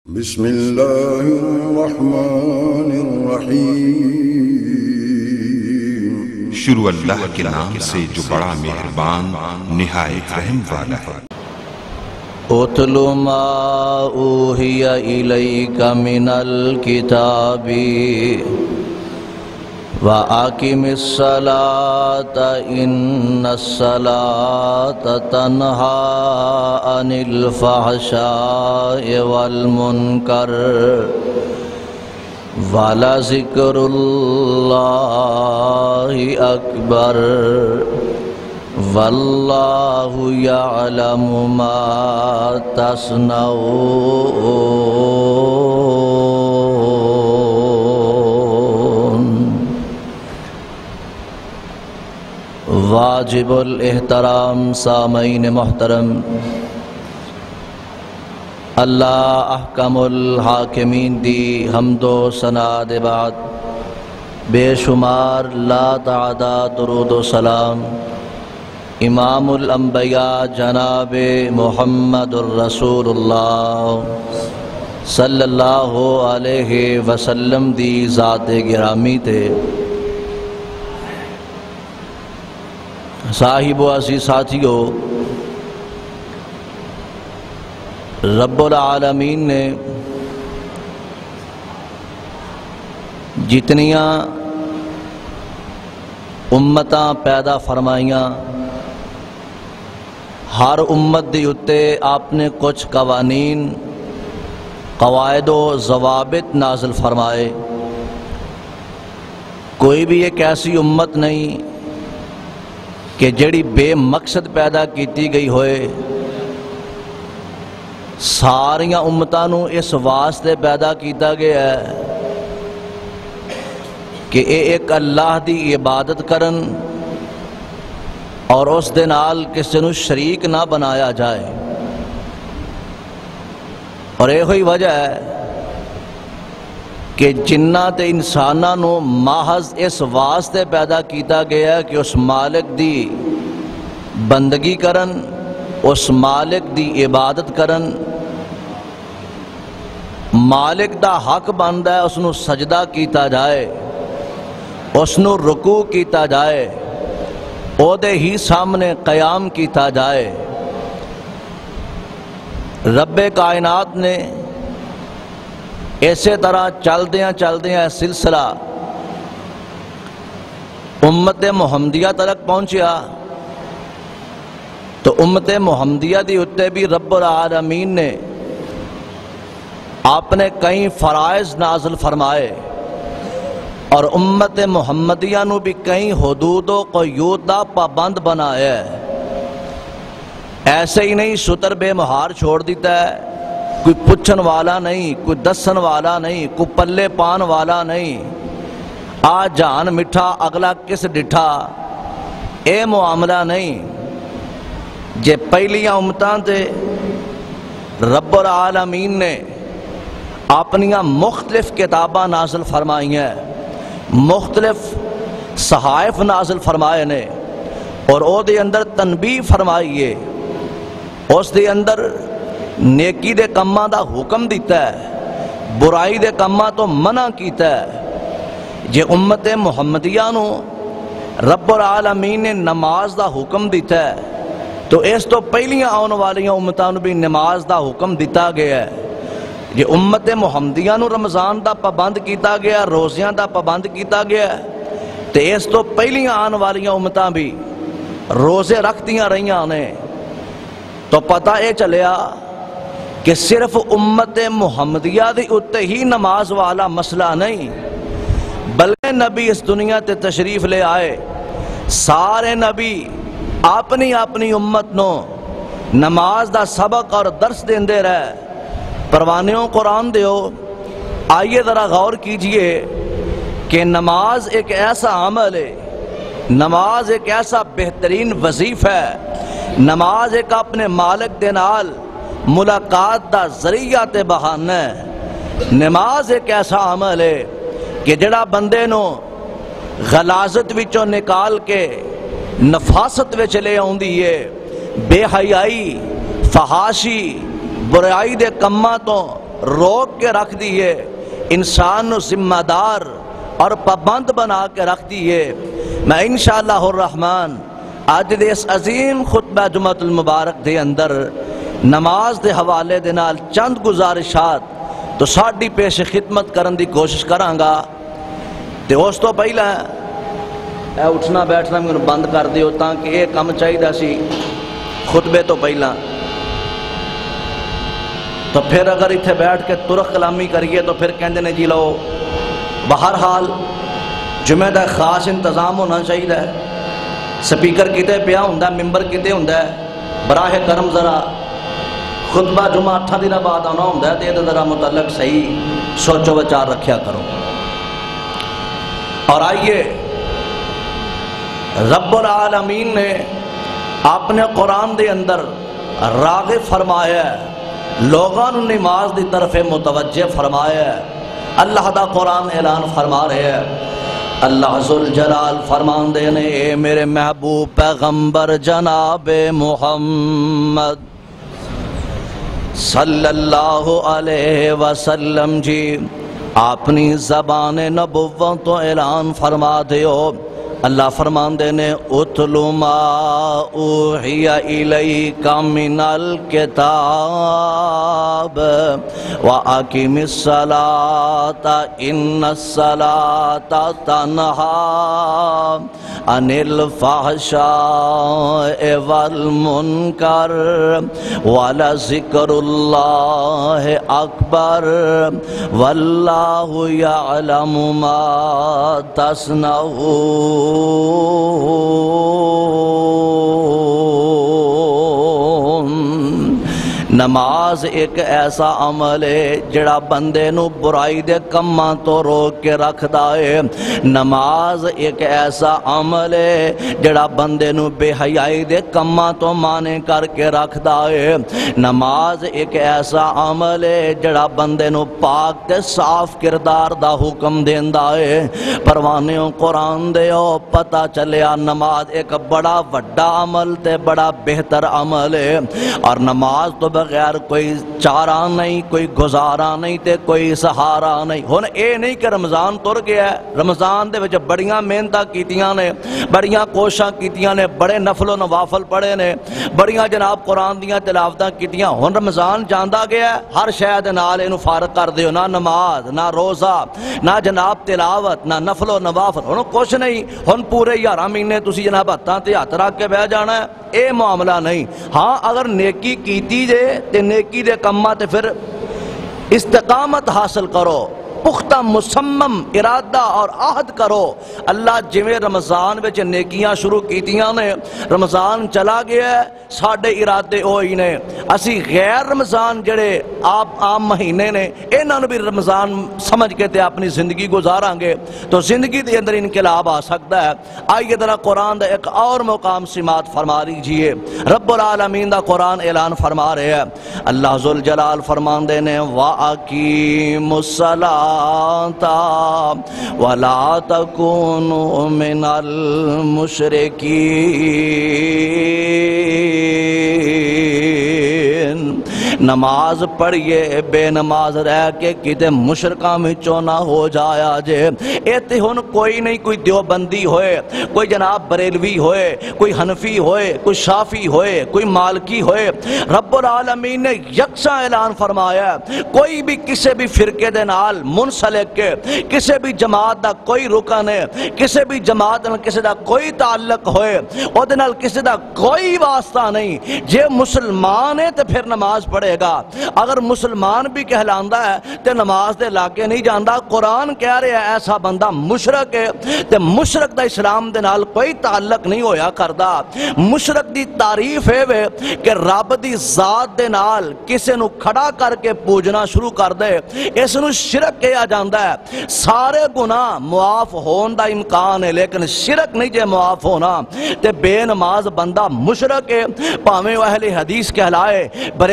بسم اللہ الرحمن الرحیم۔ شروع اللہ کے نام سے جو بڑا مہربان نہایت رحم والا ہے۔ اتل ما اوحی الیک من الکتاب وَأَقِمِ الصَّلَاةَ إِنَّ الصَّلَاةَ تَنْهَى عَنِ الْفَحْشَاءِ وَالْمُنكَرِ وَلَذِكْرُ اللَّهِ أَكْبَرُ وَاللَّهُ يَعْلَمُ مَا تَصْنَعُونَ۔ واجب الاحترام سامعین محترم، اللہ احکم الحاکمین دی حمد و ثنا دے بعد بے شمار لا تعداد درود و سلام امام الانبیاء جناب محمد الرسول اللہ صلی اللہ علیہ وسلم دی ذات گرامی تے صاحب و عزیز ساتھیو، رب العالمین نے جتنیاں امتاں پیدا فرمائیاں، ہر امت دی اتے آپ نے کچھ قوانین، قواعد و ضوابط نازل فرمائے۔ کوئی بھی ایک ایسی امت نہیں کہ جڑی بے مقصد پیدا کیتی گئی ہوئے۔ ساریاں امتانوں اس واسطے پیدا کیتا گیا ہے کہ ایک اللہ دی عبادت کرن اور اس دے نال کسی نو شریک نہ بنایا جائے، اور یہ ہوئی وجہ ہے کہ جنات انساناں نو محض اس واسطے پیدا کیتا گیا ہے کہ اس مالک دی بندگی کرن، اس مالک دی عبادت کرن۔ مالک دا حق بندا ہے اس نو سجدہ کیتا جائے، اس نو رکوع کیتا جائے، او دے ہی سامنے قیام کیتا جائے۔ رب کائنات نے اسی طرح چلدیاں سلسلہ امت محمدیہ تک پہنچیا، تو امت محمدیہ دی اتے بھی رب العالمین نے آپ نے کئی فرائض نازل فرمائے، اور امت محمدیہ نو بھی کئی حدود و قیود دا پابند بنایا ہے۔ ایسے ہی نہیں ستر بے مہار چھوڑ دیتا ہے، کوئی پوچھن والا نہیں، کوئی دسن والا نہیں، کوئی پلے پان والا نہیں۔ آ جان مٹھا اگلا کس ڈٹھا، اے معاملہ نہیں۔ جے پہلیاں امتاں تے رب العالمین نے اپنیاں مختلف کتاباں نازل فرمائی ہیں، مختلف صحائف نازل فرمائے نے، اور او دے اندر تنبیہ فرمائیے، اس دے اندر نیکی دے کماں دا حکم دیتا ہے، برائی دے کماں تو منع کیتا ہے۔ جے امت محمدیہ نو رب العالمین نے نماز دا حکم دیتا ہے، تو اس تو پہلیاں آن والیاں امتاں نو بھی نماز دا حکم دیتا گیا ہے۔ جے امت محمدیہ نو رمضان دا پابند کیتا گیا، روزیاں دا پابند کیتا گیا، تو اس تو پہلیاں آن والیاں امتاں بھی روزے رکھتیاں رہیاں نے۔ تو پتہ اے چلیا کہ صرف امت محمدیہ دی اتے ہی نماز والا مسئلہ نہیں، بلکہ نبی اس دنیا تے تشریف لے آئے، سارے نبی اپنی اپنی امت نو نماز دا سبق اور درس دیندے رہے۔ پروانیوں قرآن دیو، آئیے ذرا غور کیجئے کہ نماز ایک ایسا عمل ہے، نماز ایک ایسا بہترین وظیفہ ہے، نماز ایک اپنے مالک دے نال ملاقات دا ذریعہ تے بہانہ ہے۔ نماز ایک ایسا عمل ہے کہ جڑا بندے نو غلاظت وچوں نکال کے نفاست وچ لے آوندی ہے، بے حیائی، فحاشی، برائی دے کماں تو روک کے رکھ دیے، انسان نو ذمہ دار اور پابند بنا کے رکھ دیے۔ میں انشاءاللہ الرحمن آج دے اس عظیم خطبہ جمعۃ المبارک دے اندر نماز دے حوالے دے نال چند گزارشات تو ساڈی پیش خدمت کرن دی کوشش کراں گا۔ تے اس تو پہلا اے اٹھنا بیٹھنا مینوں بند کر دیو تاکہ یہ کم چاہیے سی خطبے تو پہلا، تو پھر اگر اتنے بیٹھ کے ترک کلامی کریے تو پھر کہندے نے جی لو۔ بہرحال جمعہ دا خاص انتظام ہونا چاہیے، سپیکر کتے پیا ہوندا، ممبر کتے ہوندا ہے، براہ کرم ذرا خطبہ جمعہ 8 دن بعد آنا ہوندا ہے تے یہ ذرا متعلق صحیح سوچ و بچار رکھیا کرو۔ اور آئیے رب العالمین نے اپنے قرآن دے اندر راغب فرمایا ہے، لوگاں نوں نماز دی طرف متوجہ فرمایا ہے۔ اللہ دا قرآن اعلان فرما رہے ہیں، اللہ ذوالجلال فرمان دے نے اے میرے محبوب پیغمبر جناب محمد صلی اللہ علیہ وسلم جی اپنی زبان نبوت تو اعلان فرما دیو۔ اللہ فرمان دے نے اتلو ما اوحی الیک من الکتاب واقم الصلاۃ ان الصلاۃ تنہی عن الفحشاء والمنکر ولذکر اللہ اکبر واللہ یعلم ما تصنعون۔ نماز ایک ایسا عمل ہے جڑا بندے نو برائی دے کماں تو روک کے رکھدا ہے۔ نماز ایک ایسا عمل ہے جڑا بندے نو بے حیائی دے کماں تو مانے کر کے رکھدا ہے۔ نماز ایک ایسا عمل ہے جڑا بندے نو پاک تے صاف کردار دا حکم دیندا ہے۔ پروانیوں قرآن دیو پتہ چلیا نماز ایک بڑا وڈا عمل تے بڑا بہتر عمل ہے، اور نماز تو بغیر کوئی چارہ نہیں، کوئی گزارا نہیں تے کوئی سہارا نہیں۔ ہن اے نہیں کہ رمضان تر گیا ہے، رمضان دے وچ بڑیاں محنتاں کیتیاں نے، بڑیاں کوششاں کیتیاں نے، بڑے نفل و نوافل پڑھے نے، بڑیاں جناب قرآن دیاں تلاوتاں کیتیاں، ہن رمضان جاندا گیا ہے، ہر شے دے نال اینو فارغ کر دیو، نہ نماز نہ روزہ نہ جناب تلاوت نہ نفل و نوافل، ہن کچھ نہیں، ہن پورے 11 مہینے تسی جناب ہتھاں تے ہتھ رکھ کے بیٹھ جانا ہے، اے معاملہ نہیں۔ ہاں اگر نیکی کیتی جے تے نیکی دے کماں تے پھر استقامت حاصل کرو، پختہ مصمم ارادہ اور عہد کرو۔ اللہ جویں رمضان وچ نیکیاں شروع کیتیاں نے، رمضان چلا گیا ہے، ساڈے ارادے وہی نے، اسی غیر رمضان جڑے آپ عام مہینے نے انہاں نوں بھی رمضان سمجھ کے تے اپنی زندگی گزاراں گے تو زندگی دے اندر انقلاب آ سکتا ہے۔ آئیے ذرا قرآن دا ایک اور مقام سماعت فرما لیجئے، رب العالمین دا قرآن اعلان فرما رہے ہیں، اللہ ذوالجلال فرمان دے نے وَأَقِیمُوا الصَّلَاةَ وَلَا تَكُونُوا مِنَ الْمُشْرِكِينَ۔ نماز پڑھیے بے نماز رہ کے کتے مشرکاں وچوں نہ ہو جایا جے۔ ایتھے ہن کوئی نہیں، کوئی دیوبندی ہوئے، کوئی جناب بریلوی ہوئے، کوئی حنفی ہوئے، کوئی شافی ہوئے، کوئی مالکی ہوئے، رب العالمین نے یکساں اعلان فرمایا کوئی بھی کسی بھی فرقے دے نال منسلک کے، کسی بھی جماعت دا کوئی رکن ہے، کسی بھی جماعت نال کسی دا کوئی تعلق ہوئے، او دے نال کسی دا کوئی واسطہ نہیں، جے مسلمان ہے تے پھر نماز پڑھے گا، اگر مسلمان بھی کہلاندا ہے تے نماز دے لاگے نہیں جاندا۔ قرآن کہہ رہے ہیں ایسا بندہ مشرک ہے تے مشرک دا اسلام دے نال کوئی تعلق نہیں ہویا کردا۔ مشرک دی تعریف ہے کہ رب دی ذات دے نال کسے نو کھڑا کر کے پوجنا شروع کر دے، اس نو شرک کہا جاندا ہے۔ سارے گناہ معاف ہون دا امکان ہے لیکن شرک نہیں جے معاف ہونا تے بے نماز بندہ مشرک ہے، پاویں وہ اہل حدیث کہلائے، بریلوی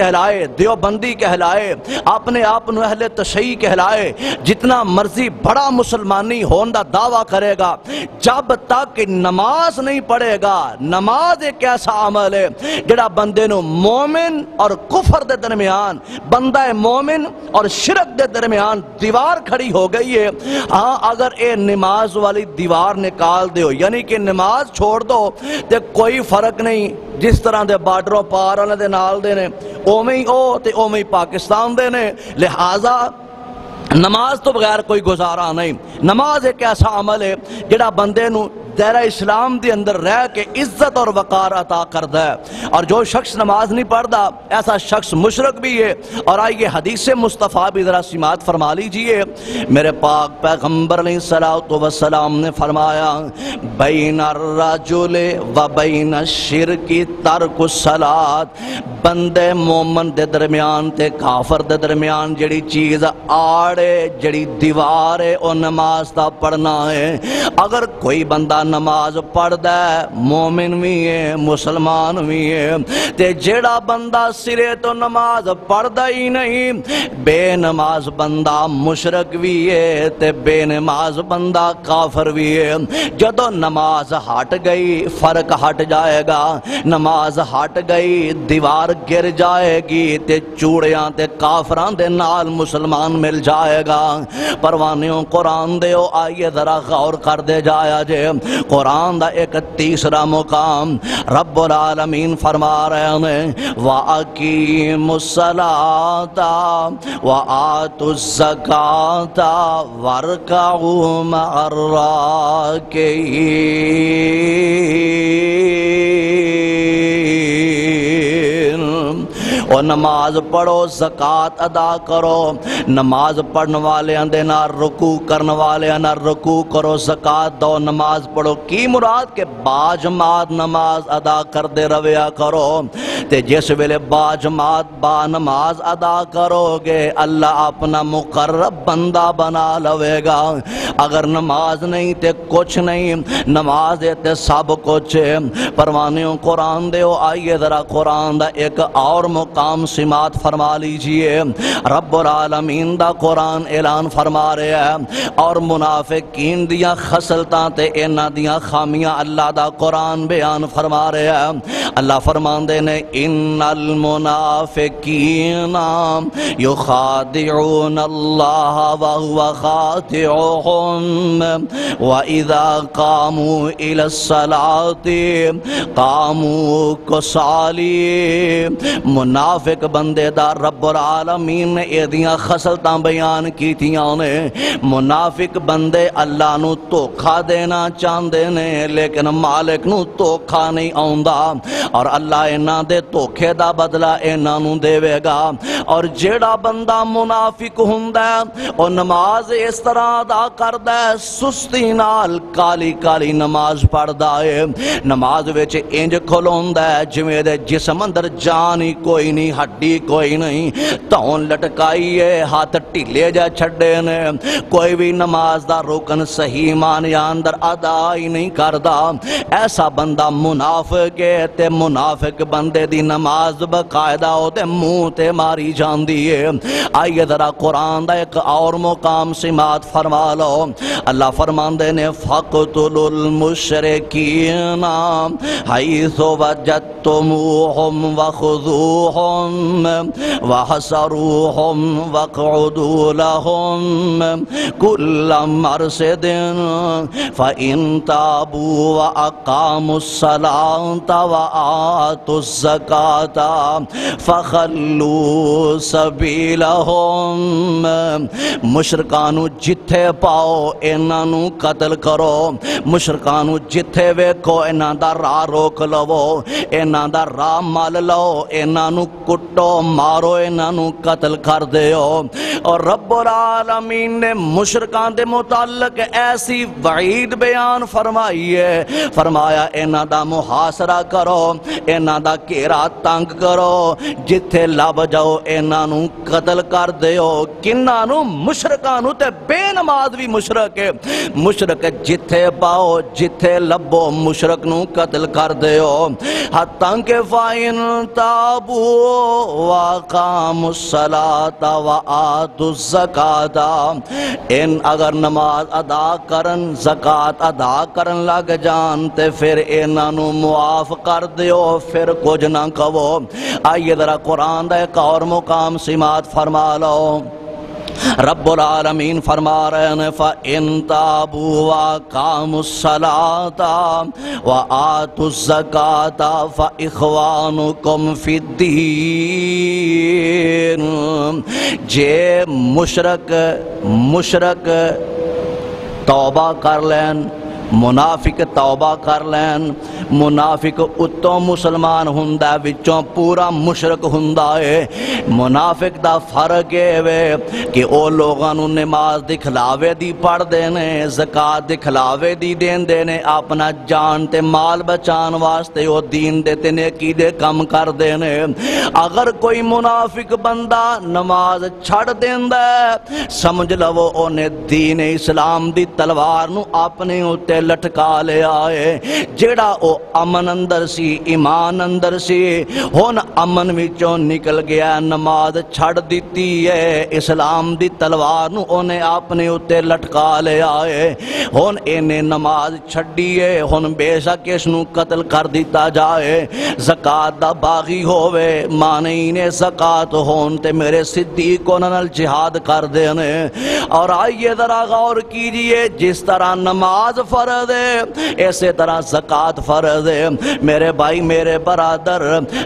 کہلائے، دیوبندی کہلائے، اپنے آپ نو اہل تشیع کہلائے، جتنا مرضی بڑا مسلمانی ہون دا دعویٰ کرے گا، جب تک نماز نہیں پڑھے گا، نماز ایک ایسا عمل ہے جڑا بندے نو مومن اور کفر دے درمیان، بندہ مومن اور شرک دے درمیان دیوار کھڑی ہو گئی ہے۔ ہاں اگر اے نماز والی دیوار نکال دیو، یعنی کہ نماز چھوڑ دو تے کوئی فرق نہیں، جس طرح دے بارڈروں پار والے دے نال دے نے اوویں ہی او تے اوویں ہی پاکستان دے نے، لہذا نماز تو بغیر کوئی گزارا نہیں۔ نماز ایک ایسا عمل ہے جڑا بندے نو دائرہ اسلام دے اندر رہ کے عزت اور وقار عطا کردا ہے، اور جو شخص نماز نہیں پڑھتا ایسا شخص مشرک بھی ہے۔ اور آئیے حدیث مصطفیٰ بھی ذرا سماعت فرما لیجئے۔ میرے پاک پیغمبر علیہ السلام نے فرمایا، بین الرجل و بین الشرک ترک الصلاۃ، بندے مومن دے درمیان تے کافر دے درمیان جڑی چیز آڑے، جڑی دیوار ہے، او نماز دا پڑھنا ہے۔ اگر کوئی بندہ نماز پڑھ دے، مومن بھی ہے، مسلمان بھی ہے، تے جیڑا بندہ سرے تو نماز پڑھ دا ہی نہیں، بے نماز بندہ مشرک بھی ہے تے بے نماز بندہ کافر بھی ہے۔ جدو نماز ہٹ گئی فرق ہٹ جائے گا، نماز ہٹ گئی دیوار گر جائے گی تے چوڑیاں تے کافران دے نال مسلمان مل جائے گا۔ پروانیوں قرآن دے او آئیے ذرا غور کر دے جایا جے، قرآن دا ایک تیسرا مقام رب العالمین فرما رہے ہیں، وَأَقِيمُوا الصَّلَاةَ وَآتُوا الزَّكَاةَ وَارْكَعُوا مَعَ الرَّاكِعِينَ۔ اور نماز پڑھو، زکوٰۃ ادا کرو، نماز پڑھن والے دے نال رکوع کرن والے نال رکوع کرو، زکوٰۃ دو، نماز پڑھو۔ کی مراد کہ باجماعت نماز ادا کر دے رویا کرو، تے جس ویلے باجماعت با نماز ادا کرو گے اللہ اپنا مقرب بندہ بنا لوے گا۔ اگر نماز نہیں تے کچھ نہیں، نماز ہے تے سب کچھ ہے۔ پروانیوں قرآن دے او آئیے ذرا قرآن دا ایک اور مقام سماعت فرما لیجئے۔ رب العالمین دا قرآن اعلان فرما رہے ہیں، اور منافقین دیاں خصلتاں تے انہاں دیاں خامیاں اللہ دا قرآن بیان فرما رہے ہیں۔ اللہ فرماندے نے، ان المنافقین یخادعون اللہ وہو خادعهم وَإِذَا قَامُوا إِلَى الصَّلَاةِ قَامُوا كُسَالِي۔ منافق بندے دا رب العالمین نے ایدیاں خصلتاں بیان کیتیاں نے۔ منافق بندے اللہ نو دھوکھا دینا چاہندے نے، لیکن مالک نو دھوکھا نہیں آوندا، اور اللہ انہاں دے دھوکھے دا بدلہ انہاں نو دیوے گا۔ اور جیڑا بندہ منافق ہوندا ہے او نماز اس طرح ادا کردا ہے، سستی نال کالی کالی نماز پڑھدا ہے، نماز وچ انج کھلوندا ہے جویں دے جسم اندر جان ہی کوئی نہیں، ہڈی کوئی نہیں، تون لٹکائی ہے، ہاتھ ٹھیلے جا چھڈے نے، کوئی بھی نماز دا رکن صحیح معنی اندر ادا ہی نہیں کردا۔ ایسا بندہ منافق ہے تے منافق بندے دی نماز باقاعدہ او تے منہ تے ماری جاندی ہے۔ آئیے ذرا قرآن دا ایک اور مقام سماعت فرما لو۔ اللہ فرماندے نے، فَاقْتُلُوا الْمُشْرِكِينَ حَيْثُ وَجَدتُّمُوهُمْ وَخُذُوهُمْ وَحَصَرُوهُمْ وَاقْعُدُوا لَهُمْ كُلَّ مَرْصَدٍ فَإِن تَابُوا وَأَقَامُوا الصَّلَاةَ وَآتُوا الزَّكَاةَ فَخَلُّوا سَبِيلَهُمْ۔ مشرکانو جتھے پاؤ انہاں نو قتل کرو، مشرکانو جتھے ویکھو انہاں دا راہ روک لو، انہاں دا راہ مل لو، انہاں نو کٹو مارو، انہاں نو قتل کر دیو۔ اور رب العالمین نے مشرکان دے متعلق ایسی وعید بیان فرمائی ہے، فرمایا انہاں دا محاصرہ کرو، انہاں دا گھیرا تنگ کرو، جتھے لب جاؤ انہاں نو قتل کر دیو۔ کنہاں نو؟ مشرکاں نو، تے بے نماز بھی مشرک ہے۔ مشرک جتھے پاؤ جتھے لبو مشرک نو قتل کر دیو۔ حتیٰ کہ فَإِن تَابُوا وَأَقَامُوا الصَّلَاةَ وَآتُوا الزَّكَاةَ ان اگر نماز ادا کرن زکات ادا کرن لگ جان تے پھر انہاں نو معاف کر دیو پھر کچھ نہ کہو آئیے ذرا قرآن دا ایک اور مقام سماعت فرما لو رب العالمین فرما رہے ہیں فَإِن تَابُوا وَأَقَامُوا الصَّلَاةَ وَآتُوا الزَّكَاةَ فَإِخْوَانُكُمْ فِي الدِّينِ جے مشرک توبہ کر لین منافق توبہ کر لین منافق اتوں مسلمان ہوندا ہے وچوں پورا مشرک ہوندا ہے منافق دا فرق ہے کہ او لوگاں نوں نماز دکھلاوے دی پڑھ دے نے زکات دکھلاوے دی دیندے نے اپنا جان تے مال بچان واسطے او دین دے تے نیکی دے کم کر دے نے اگر کوئی منافق بندہ نماز چھڑ دیندا ہے سمجھ لو اونے دین اسلام دی تلوار نو اپنے اوتے لٹکا لے آئے جیڑا او امن اندر سی ایمان اندر سی ہن امن وچوں نکل گیا نماز چھڑ دیتی ہے اسلام دی تلوار نو اونے اپنے اوتے لٹکا لے آئے ہن اینے نماز چھڈی ہے ہن بے شک اس نو قتل کر دیتا جائے زکات دا باغی ہووے مانعین زکات ہون تے میرے صدیق انہاں نال جہاد کر دینے اور آئیے ذرا غور کیجئے جس طرح نماز فرض ہے اسی طرح زکات فرض ہے میرے بھائی میرے برادر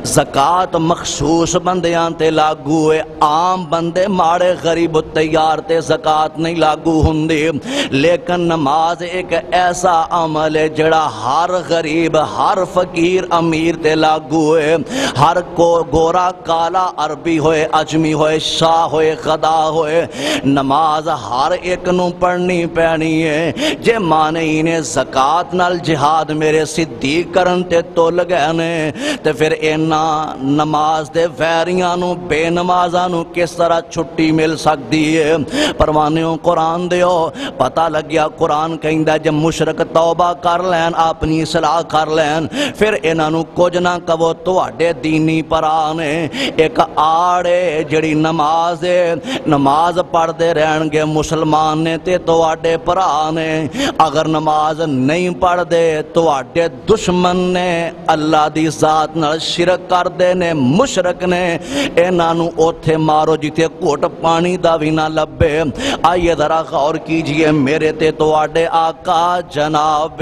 زکات مخصوص بندیاں تے لاگو ہے عام بندے ماڑے غریب تیار تے زکات نہیں لاگو ہوندی لیکن نماز ایک ایسا عمل ہے جڑا ہر غریب ہر فقیر امیر تے لاگو ہے ہر کو گورا کالا عربی ہوئے عجمی ہوئے شاہ ہوئے غدا ہوئے نماز ہر ایک نو پڑھنی پینی ہے جے مانعین زکات نال جہاد میرے صدیق کرن تے تول گئے نے تے پھر اینا نماز دے ویریاں نو بے نمازاں نو کس طرح چھٹی مل سکتی ہے پروانیوں قرآن دیو پتہ لگیا قرآن کہندا جب مشرک توبہ کر لین اپنی اصلاح کر لین پھر اینا نو کچھ نہ کہو تواڈے دینی پرانے ایک آڑے جڑی نماز ہے نماز پڑھ دے رہن گے مسلمان نے تے تواڈے پرانے اگر نماز نہیں پڑھ دے تو آڈے دشمن نے اللہ دی ذات نال شرک کر دے نے مشرک نے اینا نو اوتھے مارو جیتے کوٹ پانی دا بھی نہ لبے آئیے ذرا غور کیجئے میرے تے تو آڈے آقا جناب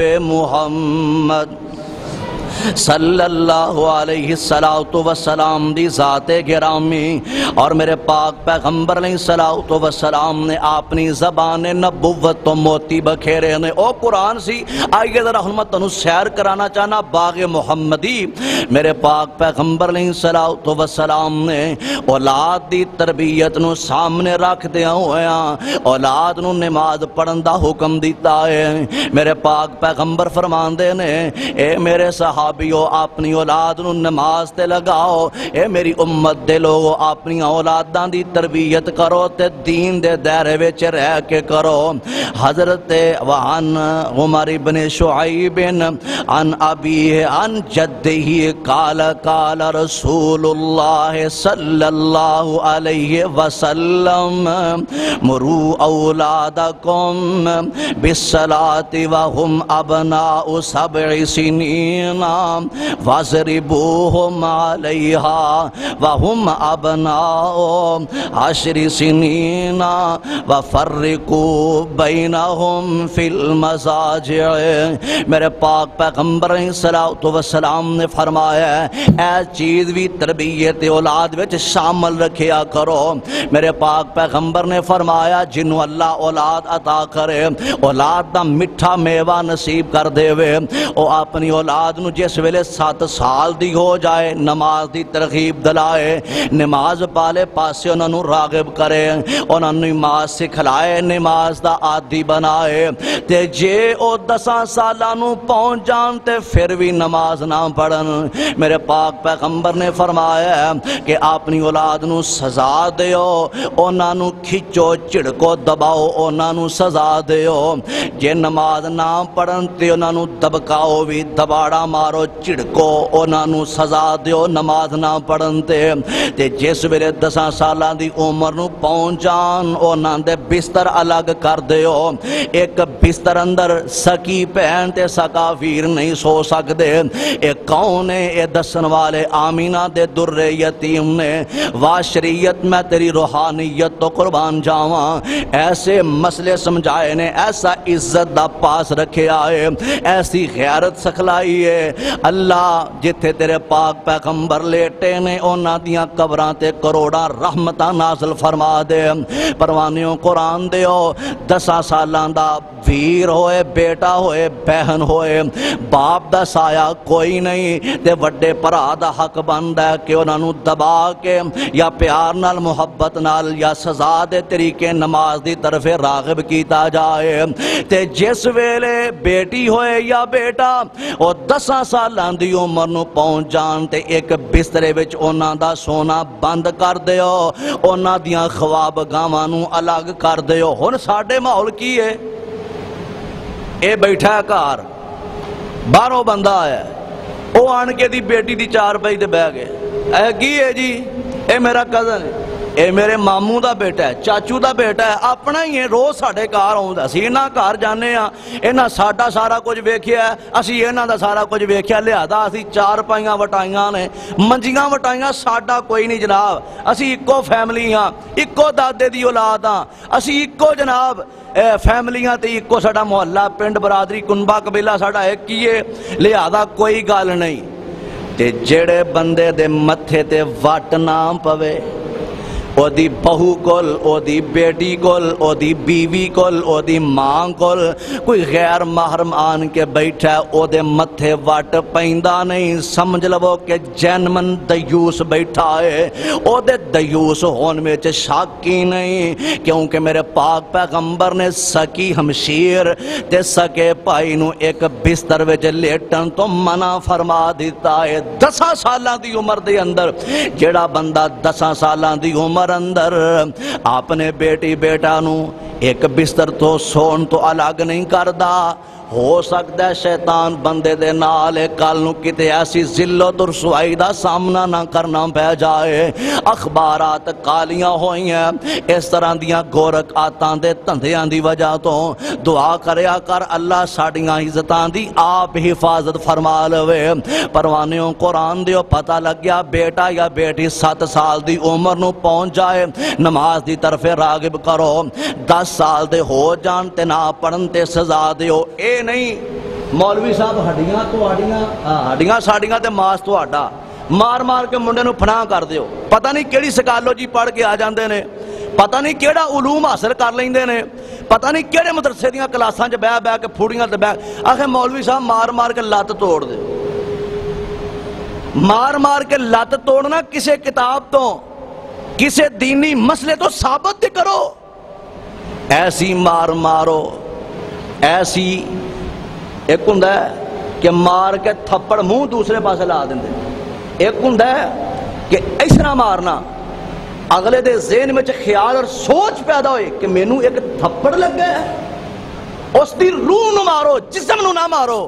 محمد صلی اللہ علیہ السلام دی ذات گرامی اور میرے پاک پیغمبر علیہ السلام نے اپنی زبان نبوت تو موتی بکھیرے نے او قرآن سی آئیے ذرا میں تنو سیر کرانا چاہنا باغ محمدی میرے پاک پیغمبر علیہ السلام نے اولاد دی تربیت نو سامنے رکھ دیا ہویا اولاد نو نماز پڑھن دا حکم دیتا ہے میرے پاک پیغمبر فرمان دے نے اے میرے صحابیو اپنی اولاد نو نماز تے لگاؤ اے میری امت دے لوگو اپنی اولاداں دی تربیت کرو تے دین دے دائرے وچ رہ کے کرو حضرت وعن عمر بن شعیب عن ابیہ عن جدہ قال قال رسول اللہ صلی اللہ علیہ وسلم مرو اولادکم بالصلاة وهم ابناء 7 سنین واضربوہم علیہا وهم ابناء 10 سنین وفرقوا بینہم فی المضاجع میرے پاک پیغمبر صلی اللہ علیہ وسلم نے فرمایا ہے اے چیز بھی تربیت اولاد وچ شامل رکھیا کرو میرے پاک پیغمبر نے فرمایا جنہوں اللہ اولاد عطا کرے اولاد دا مٹھا میوہ نصیب کر دے وے او اپنی اولاد نو جس ویلے 7 سال دی ہو جائے نماز دی ترغیب دلائے نماز پالے پاسے انہوں نو راغب کرے انہوں نو نماز سکھلائے نماز دا عادی بنائے تے جے او 10 سالہ نو پہنچ جان تے پھر بھی نماز نہ پڑھن میرے پاک پیغمبر نے فرمایا کہ اپنی اولاد نو سزا دیو انہوں نو کھچو چڑکو دباؤ انہوں نو سزا دیو جے نماز نہ پڑھن تے انہوں نو دبکاؤ بھی دباڑا مارو مارو چڑکو انہاں نو سزا دیو نماز نہ پڑھن تے جس ویلے 10 سالاں دی عمر نو پہنچ جان انہاں دے بستر الگ کر دیو ایک بستر اندر سکی بہن تے سکا ویر نہیں سو سکدے اے کون ہے اے دسن والے آمینہ دے در یتیم نے واہ شریعت میں تیری روحانیت تو قربان جاواں ایسے مسئلے سمجھائے نے ایسا عزت دا پاس رکھے آئے ایسی غیرت سکھلائی ہے اللہ جتھے تیرے پاک پیغمبر لیٹے نے اونا دیاں قبراں تے کروڑاں رحمتاں نازل فرما دے پروانیوں قرآن دیو 10 سالاں دا ویر ہوئے بیٹا ہوئے بہن ہوئے باپ دا سایہ کوئی نہیں تے وڈے پرا دا حق بند ہے کہ انہاں نو دبا کے یا پیار نال محبت نال یا سزا دے طریقے نماز دی طرف راغب کیتا جائے تے جس ویلے بیٹی ہوئے یا بیٹا او 10 سالاں دی عمر نو پہنچ جان تے ایک بسترے وچ انہاں دا سونا بند کر دیو انہاں دیاں خواب گاواں نو الگ کر دیو ہن ساڈے ماحول کی ہے اے بیٹھا ہے گھر باہروں بندہ آیا او آن کے دی بیٹی دی 4 پئی تے بیٹھ گئے اے کی ہے جی اے میرا کزن ہے اے میرے ماموں دا بیٹا ہے چاچو دا بیٹا ہے اپنا ہی ہے روز ساڑھے کار ہوں دا سی انہاں کار جانے ہاں انہاں ساڑھا سارا کچھ ویکھیا ہے اسی انہاں دا سارا کچھ ویکھیا لہذا اسی 4 پائیاں وٹائیاں نے منجیاں وٹائیاں ساڑھا کوئی نہیں جناب اسی اکو فیملی ہاں اکو دادے دی اولاد ہاں اسی اکو جناب فیملیاں تے اکو ساڑھا محلہ پنڈ برادری کنبہ قبیلہ ساڑھا ایک کیے لہذا کوئی گال نہیں تے جڑے بندے دے متھے تے وٹ نہ پوے او دی بہو کول او دی بیٹی کول او دی بیوی کول او دی ماں کول کوئی غیر محرم آن کے بیٹھا ہے او دے متھے وٹ پیندا نہیں سمجھ لو کہ جنمن دیوس بیٹھا ہے او دے دیوس ہون میں شاکی نہیں کیونکہ میرے پاک پیغمبر نے سکی ہمشیر تے سکے پائی نو ایک بستر وچ لیٹن تو منع فرما دیتا ہے 10 سالاں دی عمر دے اندر جیڑا بندہ 10 سالاں دی عمر اندر اپنے بیٹی بیٹا نو ایک بستر تو سون تو الگ نہیں کردا ہو سکتا ہے شیطان بندے دے نال کل نو کتے ایسی ذلت اور رسوائی دا سامنا نہ کرنا پہ جائے اخبارات کالیاں ہوئی ہیں اس طرح دیاں گورک آتاں دے تندیاں دی وجہ تو دعا کریا کر اللہ ساڑیاں عزتاں دی آپ حفاظت فرما لوے پروانیوں قرآن دیو پتہ لگ گیا بیٹا یا بیٹی 7 سال دی عمر نو پہنچ جائے نماز دی طرف راغب کرو 10 سال دے ہو جان تے نہ پڑھن تے سزا دیو اے نہیں مولوی صاحب ہڈیاں ساڑیاں تے ماس تو ہڈا مار مار کے منڈے نو پھنا کر دیو پتہ نہیں کیڑی سکالوجی پڑھ کے آ جاندے نے پتہ نہیں کیڑا علوم حاصل کر لیندے نے پتہ نہیں کیڑے مدرسے دیاں کلاساں چ بہ بہ کے پھوڑیاں تے بہ آخر مولوی صاحب مار مار کے لت توڑ دے مار مار کے لت توڑنا کسے کتاب تو کسے دینی مسئلے تو ثابت دے کرو ایسی مار مارو ایسی ایک ہوندا ہے کہ مار کے تھپڑ منہ دوسرے پاسے لا دیندے ایک ہوندا ہے کہ اس طرح مارنا اگلے دے ذہن میں خیال اور سوچ پیدا ہوئے کہ مینوں ایک تھپڑ لگ گیا ہے اس دی روح نو مارو جسم نو نہ مارو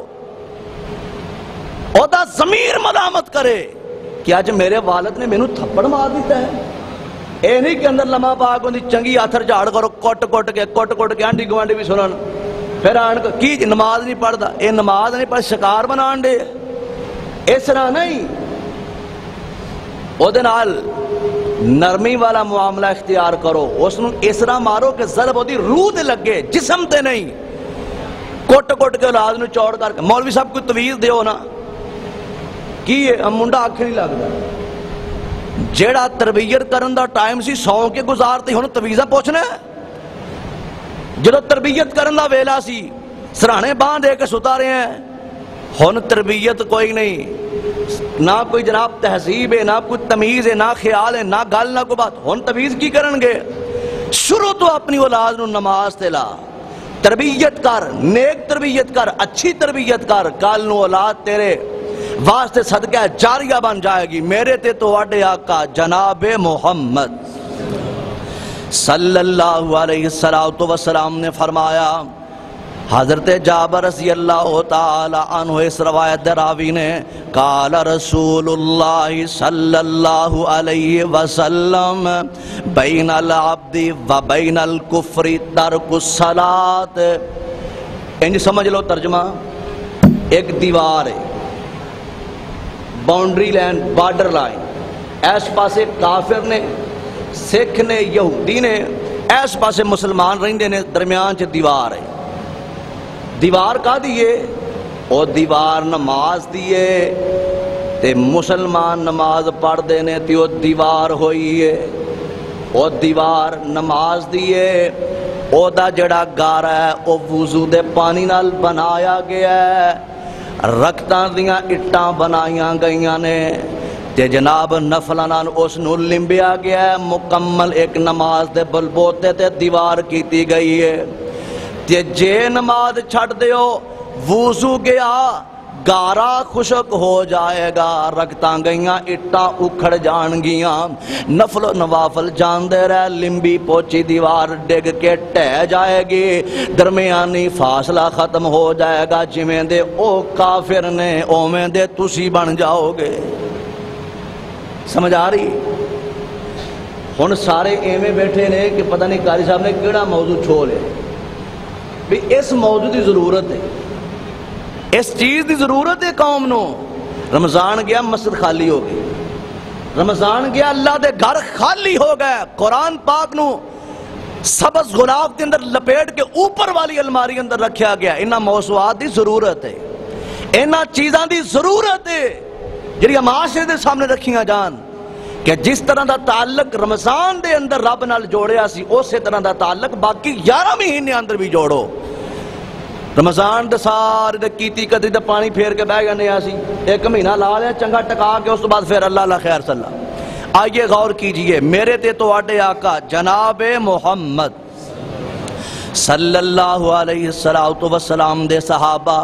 او دا ضمیر ملامت کرے کہ آج میرے والد نے مینوں تھپڑ مار دیتا ہے اے نہیں کہ اندر لمحہ پاک ہوندی چنگی آتھر جھاڑ کرو کٹ کٹ کے آنڈی گوانڈی بھی سنن پھر آن کی نماز نہیں پڑھتا اے نماز نہیں پڑھ شکار بنان دے اس طرح نہیں او دے نال نرمی والا معاملہ اختیار کرو اس نو اس طرح مارو کہ ضرب ہوتی روح دے لگے جسم تے نہیں کٹ کے اولاد نو چوڑ کر کے مولوی صاحب کوئی تویز دیو نا کی منڈا آنکھ نہیں لگتا جیڑا تربیت کرن دا ٹائم سی سو کے گزارتے ہن تویزہ پوچھنا ہے جدو تربیت کرن دا ویلا سی سرانے باندھ دے کے ستا رہے ہیں ہن تربیت کوئی نہیں نہ کوئی جناب تہذیب ہے نہ کوئی تمیز ہے نہ خیال ہے نہ گل نہ کوئی بات ہن تمیز کی کرن گے شروع تو اپنی اولاد نو نماز تے لا تربیت کر نیک تربیت کر اچھی تربیت کر کل نو اولاد تیرے واسطے صدقہ جاریہ بن جائے گی میرے تے تو اڈے آقا جناب محمد صلی اللہ علیہ وسلم نے فرمایا حضرت جابر رضی اللہ تعالی عنہ اس روایت دراوی نے قال رسول اللہ صلی اللہ علیہ وسلم بین العبد و بین الکفر ترک الصلاۃ. انج سمجھ لو ترجمہ، ایک دیوار ہے، باؤنڈری لائن، بارڈر لائن، ایس پاسے کافر نے، سکھ نے، یہودی نے، ایس پاسے مسلمان رہندے نے، درمیان چ دیوار ہے. دیوار کا دیئے او دیوار نماز دیئے تے مسلمان نماز پڑھ دینے تی او دیوار ہوئی ہے. او دیوار نماز دیئے او دا جڑا گارا ہے او وضو دے پانی نال بنایا گیا ہے، رکھتاں دیاں اٹاں بنائیاں گئیاں نے تے جناب نفلانان اس نو لمبیا گیا ہے. مکمل ایک نماز دے بلبوتے تے دیوار کیتی گئی ہے. تے جے نماز چھڑ دیو وضو گیا گارا خشک ہو جائے گا، رکھتاں گئیاں اٹا اکھڑ جان گیاں، نفل و نوافل جان دے رہے، لمبی پوچی دیوار ڈگ کے ٹہ جائے گی، درمیانی فاصلہ ختم ہو جائے گا. جویں دے او کافر نے اوویں دے تسی بن جاؤ گے. سمجھ آ رہی؟ ہن سارے ایویں بیٹھے نے کہ پتہ نہیں قاری صاحب نے کیڑا موضوع چھوڑے. بھی اس موضوع دی ضرورت ہے، اس چیز دی ضرورت ہے قوم نو. رمضان گیا مسجد خالی ہو گئی، رمضان گیا اللہ دے گھر خالی ہو گئے. قرآن پاک نو سبز غلاف کے اندر لپیٹ کے اوپر والی الماری اندر رکھیا گیا. انہاں موضوعات دی ضرورت ہے، انہاں چیزاں دی ضرورت ہے جڑی معاشرے دے سامنے رکھیاں جان کہ جس طرح دا تعلق رمضان دے اندر رب نال جوڑیا سی اسی طرح دا تعلق باقی 11 مہینے اندر بھی جوڑو. رمضان دے سارے دے کیتی کدی دے پانی پھیر کے بہ جانے اسی، ایک مہینہ لا لیا چنگا ٹکا کے اس تو بعد پھر اللہ اللہ خیر صلی اللہ. آئیے غور کیجئے، میرے تے تو آٹے آقا جناب محمد صلی اللہ علیہ وسلم دے صحابہ،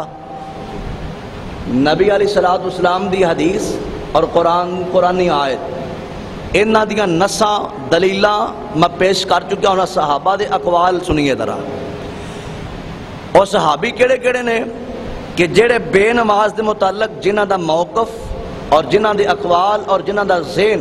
نبی علیہ السلام دی حدیث اور قرآنی آیت، انہاں دیاں نصاں دلیلاں میں پیش کر چکا ہوں. صحابہ دے اقوال سنیے ذرا. اور صحابی کیڑے کیڑے نے کہ جڑے بے نماز دے متعلق جنہاں دا موقف اور جنہاں دے اقوال اور جنہاں دا ذہن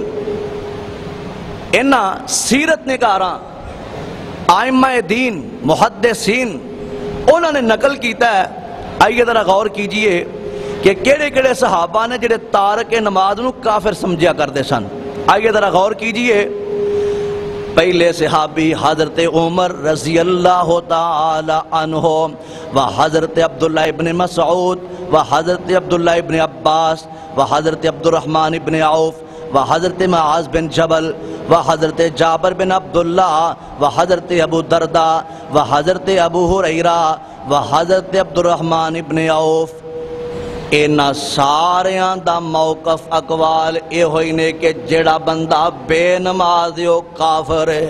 انہاں سیرت نگاراں ائمہ دین محدثین انہوں نے نقل کیتا ہے. آئیے ذرا غور کیجئے کہ کیڑے کیڑے صحابہ نے جڑے تارک نماز نو کافر سمجھیا کرتے سن. آئیے ذرا غور کیجئے. پہلے صحابی حضرت عمر رضی اللہ تعالی عنہ و حضرت عبداللہ ابن مسعود و حضرت عبداللہ ابن عباس و حضرت عبد الرحمن ابن عوف و حضرت معاذ بن جبل و حضرت جابر بن عبداللہ و حضرت ابو دردہ و حضرت ابو ہریرہ و حضرت عبد الرحمن ابن عوف، اینا ساریاں دا موقف اقوال اے ہوئی نے کہ جڑا بندہ بے نمازی ہو کافر ہے.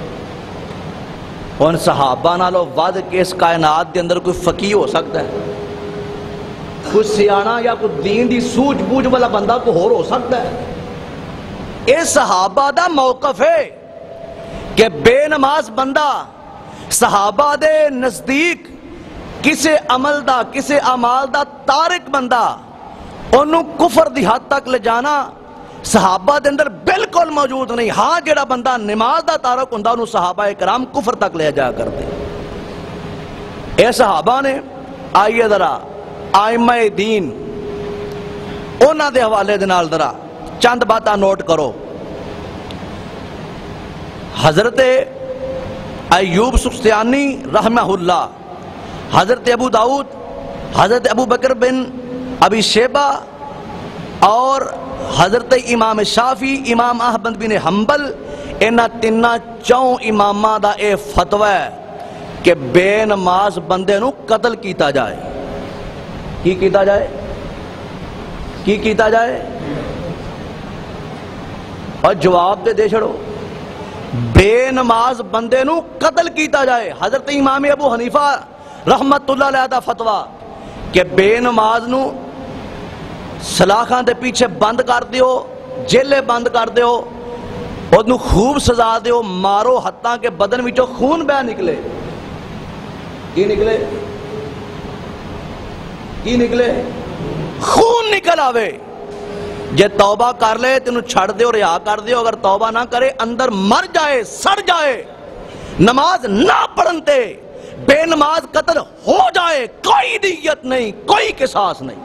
ان صحابہ نالو ود کے اس کائنات دے اندر کوئی فقیہ ہو سکتا ہے، کوئی سیانا یا کوئی دین دی سوچ بوجھ والا بندہ کو ہو سکتا ہے. اے صحابہ دا موقف ہے کہ بے نماز بندہ صحابہ دے نزدیک کسے عمل دا کسے اعمال دا تارک بندہ انہوں کفر دی حد تک لے جانا صحابہ دے اندر بالکل موجود نہیں. ہاں جڑا بندہ نماز دا تارک ہوندا انہوں صحابہ اکرام کفر تک لے جا کرتے. اے صحابہ نے آئیے ذرا ائمہ دین انہاں دے حوالے دے نال ذرا چند باتاں نوٹ کرو. حضرت ایوب سختیانی رحمہ اللہ، حضرت ابو داؤد، حضرت ابو بکر بن ابی شیبہ اور حضرت امام شافعی، امام احمد بن حنبل، انہاں تیناں چوں امامہ دا اے فتوی ہے کہ بے نماز بندے نو قتل کیتا جائے. کی کیتا جائے؟ کی کیتا جائے؟ اور جواب دے چھڑو، بے نماز بندے نو قتل کیتا جائے. حضرت امام ابو حنیفہ رحمت اللہ علیہ دا فتویٰ کہ بے نماز نو سلاخاں دے پیچھے بند کر دیو، جیلے بند کر دیو، انہوں خوب سزا دیو، مارو حتیٰ کہ بدن وچوں خون بہ نکلے. کی نکلے؟ کی نکلے؟ خون نکل آوے. جے توبہ کر لے تینوں چھڑ دے اور رہا کر دے، اگر توبہ نہ کرے اندر مر جائے سڑ جائے، نماز نہ پڑھنتے بے نماز قتل ہو جائے، کوئی دیت نہیں، کوئی قصاص نہیں.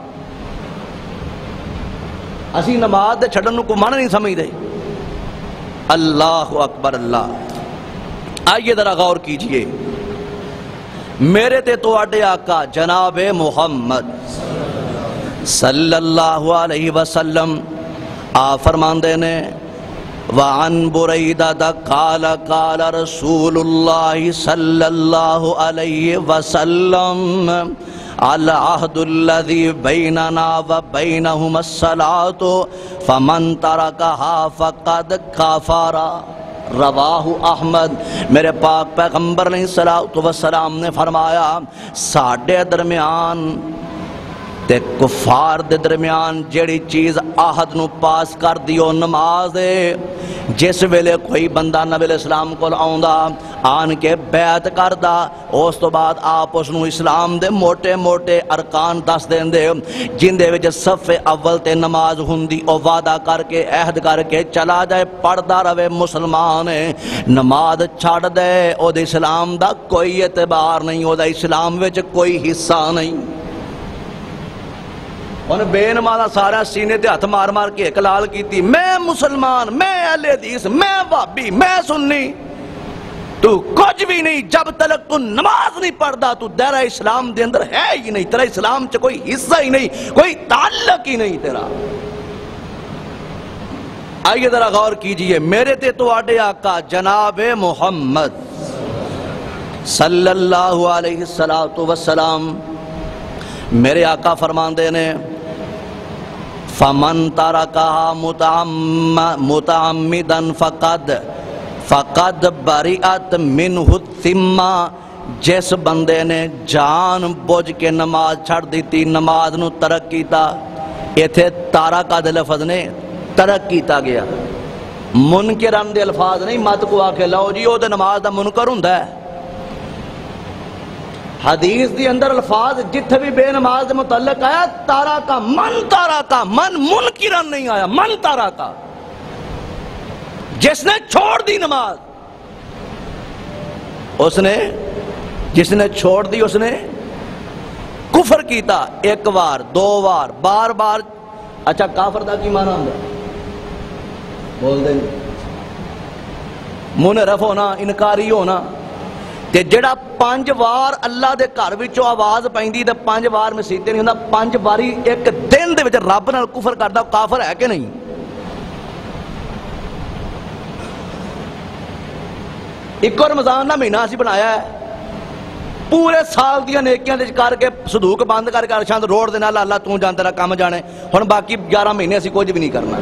اسی نماز دے چھڑن کو مانا نہیں سمجھ دے. اللہ اکبر اللہ. آئیے ذرا غور کیجئے، میرے تے تو اڈے آقا جناب محمد صلی اللہ علیہ وسلم آ فرماندے نے وعن بریدہ قال قال رسول اللہ صلی اللہ علیہ وسلم العہد الذی بیننا وبینہم الصلاة فمن ترکہا فقد کفر. رواہ احمد. میرے پاک پیغمبر علیہ السلام نے فرمایا ساڈے درمیان تے کفار دے درمیان جیڑی چیز آہد نو پاس کر دیو نماز ہے. جس ویلے کوئی بندہ نبی علیہ السلام کو آندا آن کے بیعت کردا، اس تو بعد آپ اس نو اسلام دے موٹے موٹے ارکان دس دین دے جن دے وچ صف اول تے نماز ہوندی، او وعدہ کر کے عہد کر کے چلا جائے پڑھدا رہے مسلمان ہے، نماز چھڑ دے او دے اسلام دا کوئی اعتبار نہیں، او دا اسلام وچ کوئی حصہ نہیں. انہیں بے نمازہ سارا سینے تے ہاتھ مار مار کے اقلال کیتی، میں مسلمان، میں اہل حدیث، میں وہابی، میں سنی. تو کچھ بھی نہیں جب تک تو نماز نہیں پڑھدا، تو دائرہ اسلام دے اندر ہے ہی نہیں، تیرا اسلام چ کوئی حصہ ہی نہیں، کوئی تعلق ہی نہیں تیرا. آئیے ذرا غور کیجئے، میرے تے تو آڈے آقا جناب محمد صلی اللہ علیہ وسلم میرے آقا فرماندے نے فمن ترکہا متعمدا فقد بریئت منہ الذمہ. جس بندے نے جان بوجھ کے نماز چھڑ دیتی، نماز نو ترک کیتا، ایتھے تارکہ دے لفظ نے ترک کیتا گیا، منکران دے الفاظ نہیں. مت کو آکے لو جی او دے نماز دا منکر ہوندا ہے. حدیث دی اندر الفاظ جتھے بھی بے نماز دے متعلق آیا تارکہ، من منکران نہیں آیا، من تارکہ، جس نے چھوڑ دی نماز، جس نے چھوڑ دی اس نے کفر کیتا. ایک بار دو بار بار بار. اچھا کافر دا کی معنی ہوندا بول دیں منحرف ہونا، انکاری ہونا. تے جڑا 5 وار اللہ دے گھر وچوں آواز پیندی تے 5 وار مسیتے نہیں ہوندا، 5 واری ایک دن دے وچ رب نال کفر کردا، کافر ہے کہ نہیں؟ ایک رمضان دا مہینہ اسی بنایا ہے، پورے سال دیاں نیکیاں دے کر کے صدوق بند کر کے شاند روڑ دے نال اللہ تو جان تیرا کام جانے، ہن باقی 11 مہینے اسی کچھ بھی نہیں کرنا.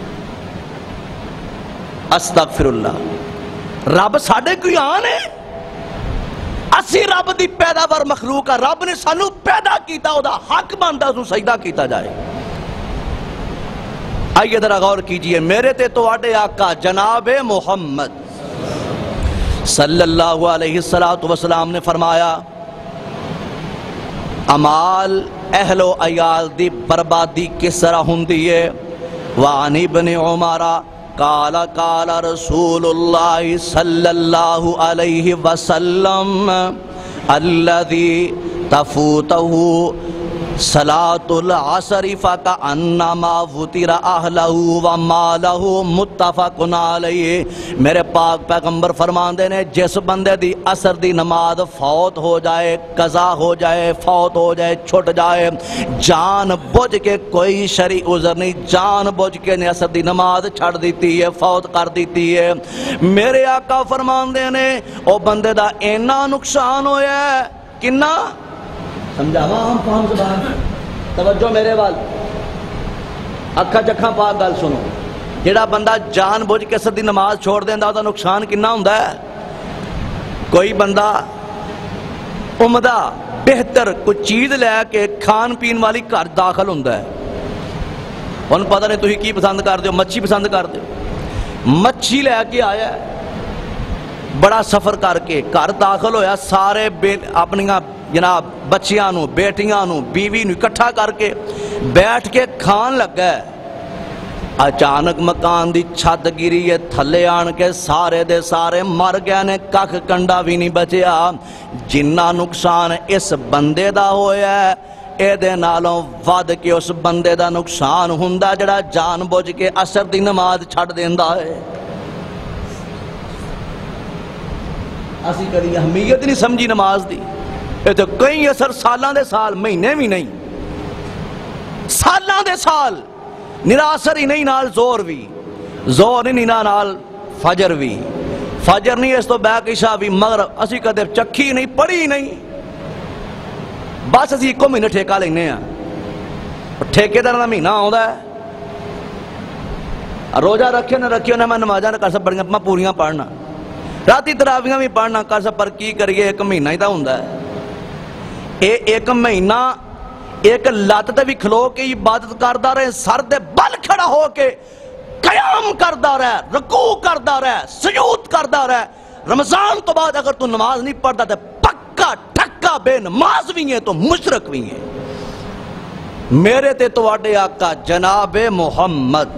استغفر اللہ. رب ساڈے کوئی آن ہے؟ اسی رب دی پیداوار مخلوق ہے، رب نے سانو پیدا کیتا، او دا حق بندا اس سجدہ کیتا جائے. آئیے ذرا غور کیجئے، میرے تے تو آڈے آقا جناب محمد صلی اللہ علیہ وسلم نے فرمایا امال اہل و عیال دی بربادی کس طرح ہوندی ہے. وعن ابن عمر قال قال رسول اللہ صلی اللہ علیہ وسلم الذی تفوتہ صلاۃ العصر فکأنما وطر اہلہ ومالہ متفق علیہ. میرے پاک پیغمبر فرماندے نے جس بندے دی عصر دی نماز فوت ہو جائے، قضا ہو جائے، فوت ہو جائے، چھٹ جائے، جان بوجھ کے کوئی شرعی عذر نہیں، جان بوجھ کے نے عصر دی نماز چھڑ دیتی ہے، فوت کر دیتی ہے، میرے آقا فرماندے نے او بندے دا اینا نقصان ہویا ہے. کنا سمجھاوا ہم فہم زبان، توجہ میرے وال، اکھا چکھاں پاک گل سنو. جڑا بندہ جان بوجھ کے عصر دی نماز چھوڑ دیندا دا نقصان کنا ہوندا ہے. کوئی بندہ عمدہ بہتر کوئی چیز لے کے کھان پین والی گھر داخل ہوندا ہے، ہن پتہ نہیں تسی کی پسند کردے ہو، مچھی پسند کردے ہو، مچھی لے کے آیا ہے، بڑا سفر کر کے گھر داخل ہویا، سارے اپنیاں جناب بچیاں نو بیٹیاں نو بیوی نو اکٹھا کر کے بیٹھ کے کھان لگا ہے، اچانک مکان دی چھت گری ہے، تھلے آن کے سارے دے سارے مر گئے نے، ککھ کنڈا بھی نہیں بچیا۔ جنہ نقصان اس بندے دا ہویا ہے اے دے نالوں ود کے اس بندے دا نقصان ہوندا جڑا جان بوجھ کے عصر دی نماز چھڑ دیندا ہے۔ اسی کدی اہمیت نہیں سمجھی نماز دی، اے تو کئی اثر سالاں دے سال، مہینے بھی نہیں، سالاں دے سال نراسر ہی نہیں، نال زور بھی، زور نہیں نال فجر بھی، فجر نہیں اس تو بیک عشاء بھی، مغرب اسی کدے چکھی نہیں پڑھی نہیں، بس اسی ایک مہینے ٹھیکہ لینے ہیں، ٹھیکے دار دا مہینہ آندا ہے، روزہ رکھے نہ رکھے انہیں میں نمازاں کر سب بڑیاں میں پوریاں پڑھنا، راتی تراویاں بھی پڑھنا کر سب، پر کی کریے ایک مہینہ ہی دا ہوندا ہے۔ ایک مہینہ ایک لات تے بھی کھلو کے عبادت کردا رہے، سر دے بل کھڑا ہو کے قیام کردا رہے، رکوع کردا رہے، سجود کردا رہے۔ رمضان تو بعد اگر تو نماز نہیں پڑھتا تو پکا ٹھکا بے نماز بھی ہے تو مشرک بھی ہے۔ میرے تے تواڈے آقا جناب محمد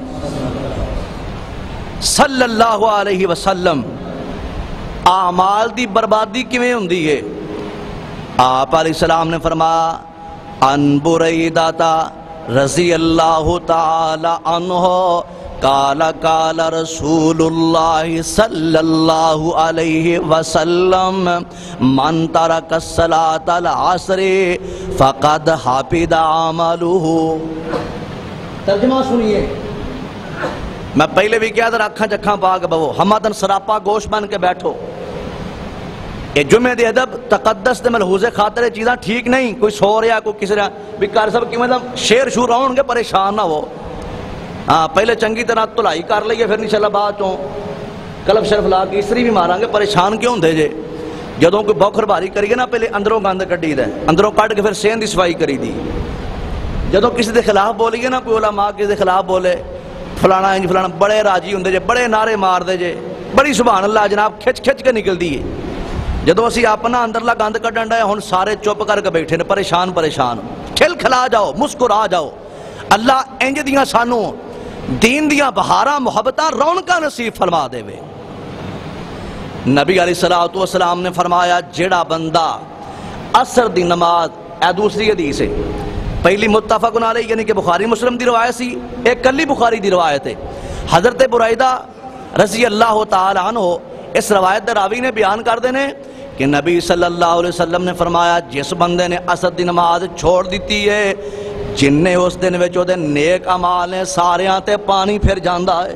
صلی اللہ علیہ وسلم اعمال دی بربادی کیویں ہوندی ہے؟ آپ علیہ السلام نے فرمایا ان بریدہ رضی اللہ تعالی عنہ قال قال رسول اللہ صلی اللہ علیہ وسلم من ترک الصلاة العصر فقد حبط عملہ۔ ترجمہ سنیے، میں پہلے بھی کیا تھا اکھاں چکھاں پاک بہو، ہمادن سراپا گوشت بن کے بیٹھو۔ یہ جمعے دی ادب تقدس دے ملحوظ خاطر چیزاں ٹھیک نہیں، کوئی سو رہا کوئی کسی رہا بھی کار سب کی مطلب شیر شور آؤں گے، پریشان نہ ہو۔ پہلے چنگی طرح تلائی کر لئیے، پھر انشاءاللہ بعد چوں کلب شرف لا کے اسری بھی مارا گے، پریشان کیوں دے جے؟ جدوں کوئی بوکھر بھاری کریے نا پہلے اندروں گند کڈی دے، اندروں کٹ کے پھر سین دی صفائی کری دی۔ جدوں کسی دے خلاف بولیے نا، کوئی علماء کسی دے خلاف بولے فلانا انج فلانا، بڑے راضی ہوندے جے، بڑے نعرے مار دے جے، بڑی سبحان اللہ جناب کھچ کھچ کے نکل دی ہے۔ جدو اسی اپنا اندرلا گند کڈن ڈے ہن سارے چپ کر کے بیٹھے نے، پریشان پریشان، کھل کھلا جاؤ، مسکرا جاؤ۔ اللہ انج دیاں سانو دین دیاں بہاراں محبتاں رونقاں نصیب فرما دے وے۔ نبی علیہ السلام نے فرمایا جیڑا بندہ عصر دی نماز، اے دوسری حدیث ہے، پہلی متفقن علیہ یعنی کہ بخاری مسلم دی روایت سی، ایک کلی بخاری دی روایت ہے۔ حضرت بریدہ رضی اللہ تعالی عنہ اس روایت دے راوی نے بیان کر دینے کہ نبی صلی اللہ علیہ وسلم نے فرمایا جس بندے نے عصر دی نماز چھوڑ دیتی ہے، جن نے اس دن وچ دے نیک اعمال نے ساریاں تے پانی پھر جاندا ہے۔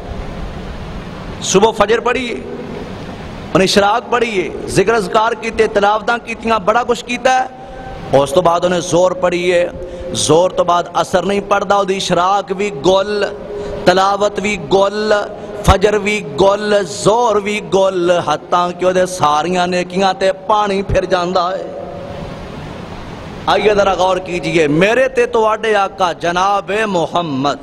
صبح فجر پڑھیے، انہیں اشراق پڑھیے، ذکر اذکار کیتے، تلاوتاں کیتیاں، بڑا کچھ کیتا ہے، اس تو بعد انہیں زور پڑھیے، زور تو بعد عصر نہیں پڑھدا، وہ دی اشراق بھی گل، تلاوت بھی گل، فجر بھی گل، زور بھی گل، حتیٰ کہ وہ دے ساریاں نیکیاں تے پانی پھر جاندا ہے۔ آئیے ذرا غور کیجئے، میرے تے تواڈے آقا جناب محمد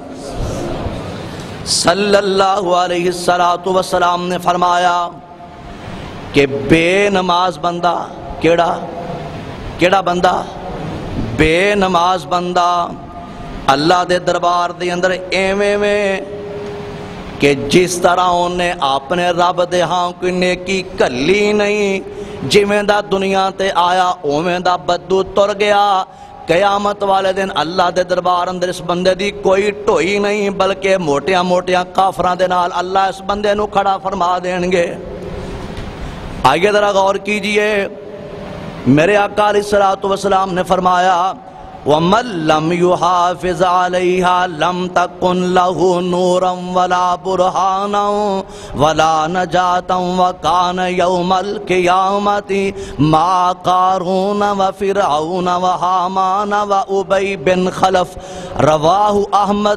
صلی اللہ علیہ وسلم نے فرمایا کہ بے نماز بندہ، کیڑا بندہ؟ بے نماز بندہ اللہ دے دربار دے اندر ایویں میں کہ جس طرح انہیں اپنے رب دے ہاں کوئی نیکی کلی نہیں، جویں دا دنیا تے آیا اویں دا بدو تر گیا، قیامت والے دن اللہ دے دربار اندر اس بندے دی کوئی ٹوئی نہیں، بلکہ موٹیاں موٹیاں کافراں دے نال اللہ اس بندے نو کھڑا فرما دین گے۔ آئیے ذرا غور کیجئے، میرے آقا علیہ السلام نے فرمایا وَمَن لَّمْ يُحَافِظْ عَلَيْهَا لَمْ تَكُنْ لَهُ نُورًا وَلَا بُرْهَانًا وَلَا نَجَاةً وَكَانَ يَوْمَ الْقِيَامَةِ مَعَ قَارُونَ وَفِرْعَوْنَ وَهَامَانَ وَأُبَيَّ بن خلف۔ رواہ احمد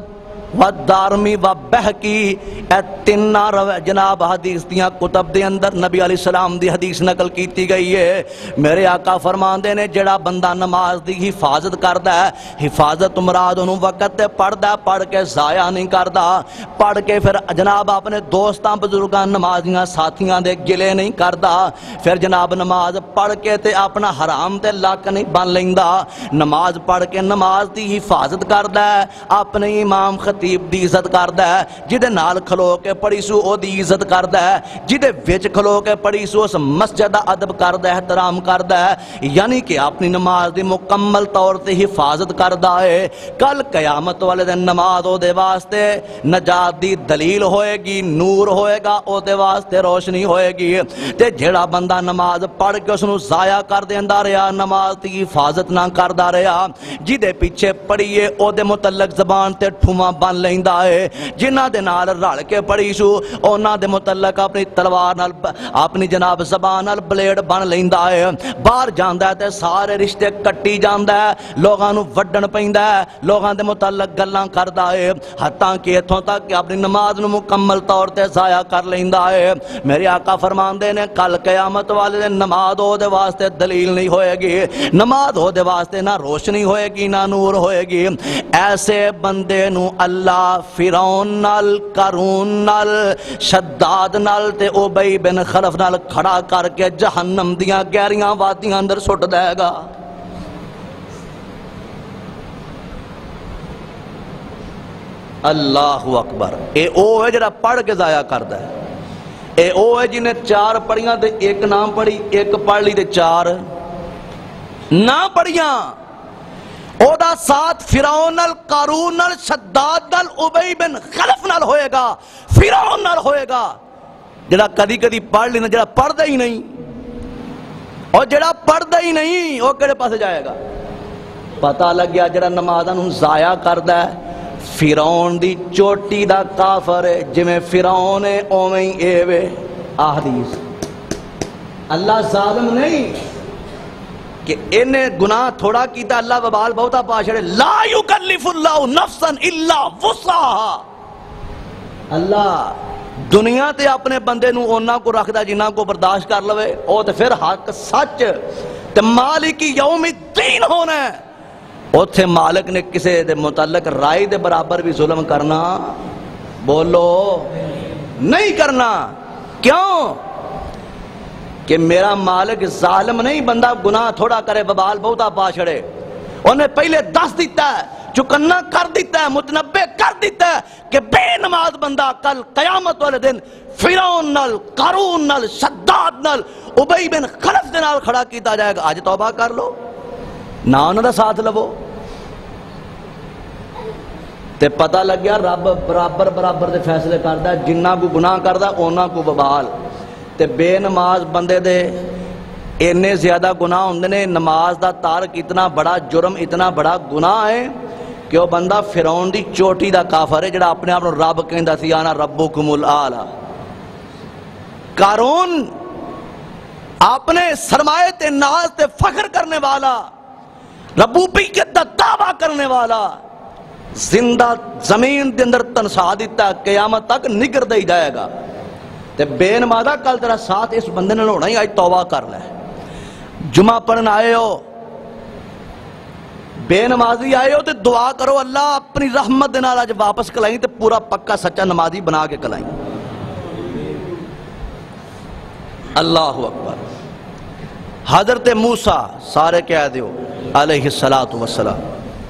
والدارمی وبہقی، اے تینہ جناب حدیث دیاں کتب دے اندر نبی علیہ السلام دی حدیث نقل کیتی گئی ہے۔ میرے آقا فرماندے نے جڑا بندہ نماز دی حفاظت کردا ہے، حفاظت مراد انہوں وقت تے پڑھدا، پڑھ کے ضائع نہیں کردا، پڑھ کے پھر جناب اپنے دوستاں بزرگاں نمازیاں ساتھیاں دے گلے نہیں کردا، پھر جناب نماز پڑھ کے تے اپنا حرام تے لک نہیں بن لیندا، نماز پڑھ کے نماز دی حفاظت کردا ہے، اپنے امام خطیب دی عزت کردا ہے، جدے نال کھلو کے پڑھی سو او دی عزت کردا ہے، جدے وچ کھلو کے پڑھی سو اس مسجد دا ادب کردا ہے، احترام کردا ہے، یعنی کہ اپنی نماز دی مکمل طور تے حفاظت کردا ہے۔ کل قیامت والے دن نماز او دے واسطے نجات دی دلیل ہوئے گی، نور ہوئے گا، او دے واسطے روشنی ہوئے گی۔ تے جڑا بندہ نماز پڑھ کے اس نو ضائع کر دیندا رہیا، نماز دی حفاظت نہ کردا رہیا، جدے پیچھے پڑھیے او دے متعلق زبان تے ٹھواں بن لیندا ہے، جنہاں دے نال رل کے پڑھی سو انہاں دے متعلق اپنی تلوار نال اپنی جناب زبان نال بلیڈ بن لیندا ہے، باہر جاندا ہے تے سارے رشتے کٹی جاندا ہے، لوگاں نو وڈن پیندا ہے، لوگاں دے متعلق گلاں کردا ہے، حتیٰ کہ اتھوں تک کہ اپنی نماز نو مکمل طور تے ضائع کر لیندا ہے۔ میرے آقا فرماندے نے کل قیامت والے دن نماز او دے واسطے دلیل نہیں ہوئے گی، نماز او دے واسطے نہ روشنی ہوئے گی نہ نور ہوئے گی۔ ایسے بندے نو اللہ فرعون نال، قارون نال، شداد نال تے ابی بن خلف نال کھڑا کر کے جہنم دیاں گہریاں وادیاں اندر سٹ دے گا۔ اللہ اکبر۔ اے او ہے جڑا پڑھ کے ضائع کردا ہے، اے او ہے جنہیں 4 پڑھیاں تے 1 نہ پڑھی، 1 پڑھ لی تے 4 نہ پڑھیاں۔ او دا ساتھ فرعون نال، قارون نال، شداد نال، ابی بن خلف نال ہوئے گا، فرعون نال ہوئے گا۔ جڑا کدی کدی پڑھ لینا، جڑا پڑھ دے ہی نہیں، اور جڑا پڑھ دے ہی نہیں وہ کڑے پاسے جائے گا؟ پتہ لگ گیا جڑا نمازاں نوں ضائع کردا ہے فرعون دی چوٹی دا کافر ہے، جویں فرعون ہے اوویں ہی اے وے۔ حدیث اللہ ظالم نہیں کہ انہیں گناہ تھوڑا کیتا اللہ وبال بہتا پا چھڑے۔ لا یکلف اللہ نفسا الا وسعہا، اللہ دنیا تے اپنے بندے نو اونا کو رکھ دا جنہ کو برداشت کر لوے، او تے پھر حق سچ تے مالک یوم الدین ہونا ہے۔ اوتھے مالک نے کسے دے متعلق رائے دے برابر بھی ظلم کرنا، بولو نہیں کرنا۔ کیوں کہ میرا مالک ظالم نہیں، بندہ گناہ تھوڑا کرے ببال بہتا پا چھڑے، انہیں پہلے دس دیتا ہے، چکنا کر دیتا ہے، متنبع کر دیتا ہے کہ بے نماز بندہ کل قیامت والے دن فرعون نال، قارون نال، شداد نال، ابی بن خلف دے نال کھڑا کیتا جائے گا۔ آج توبہ کر لو، نہ انہوں دا ساتھ لو، تے پتہ لگ گیا رب برابر برابر دے فیصلے کردا ہے، جنہ کو گناہ کردا اونا کو ببال۔ تے بے نماز بندے دے اینے زیادہ گناہ ہوندے نے، نماز دا تارک اتنا بڑا جرم، اتنا بڑا گناہ ہے کہ وہ بندہ فرعون دی چوٹی دا کافر ہے، جڑا اپنے آپ رب کہندا سی انا ربکم الاعلی۔ قارون اپنے سرمایہ تے ناز تے فخر کرنے والا، ربوبیت کا دعویٰ کرنے والا، زندہ زمین دے اندر تنسا دیتا ہے، قیامت تک نگر دے جائے گا۔ تے بے نمازہ کل تیرا ساتھ اس بندے نے ہونا ہی، آج توبہ کر لے۔ جمعہ پڑھن آئے ہو، بے نمازی آئے ہو تے دعا کرو اللہ اپنی رحمت دے نال اج واپس کلائیں تے پورا پکا سچا نمازی بنا کے کلائیں۔ اللہ اکبر۔ حضرت موسیٰ سارے کہہ دیو علیہ السلام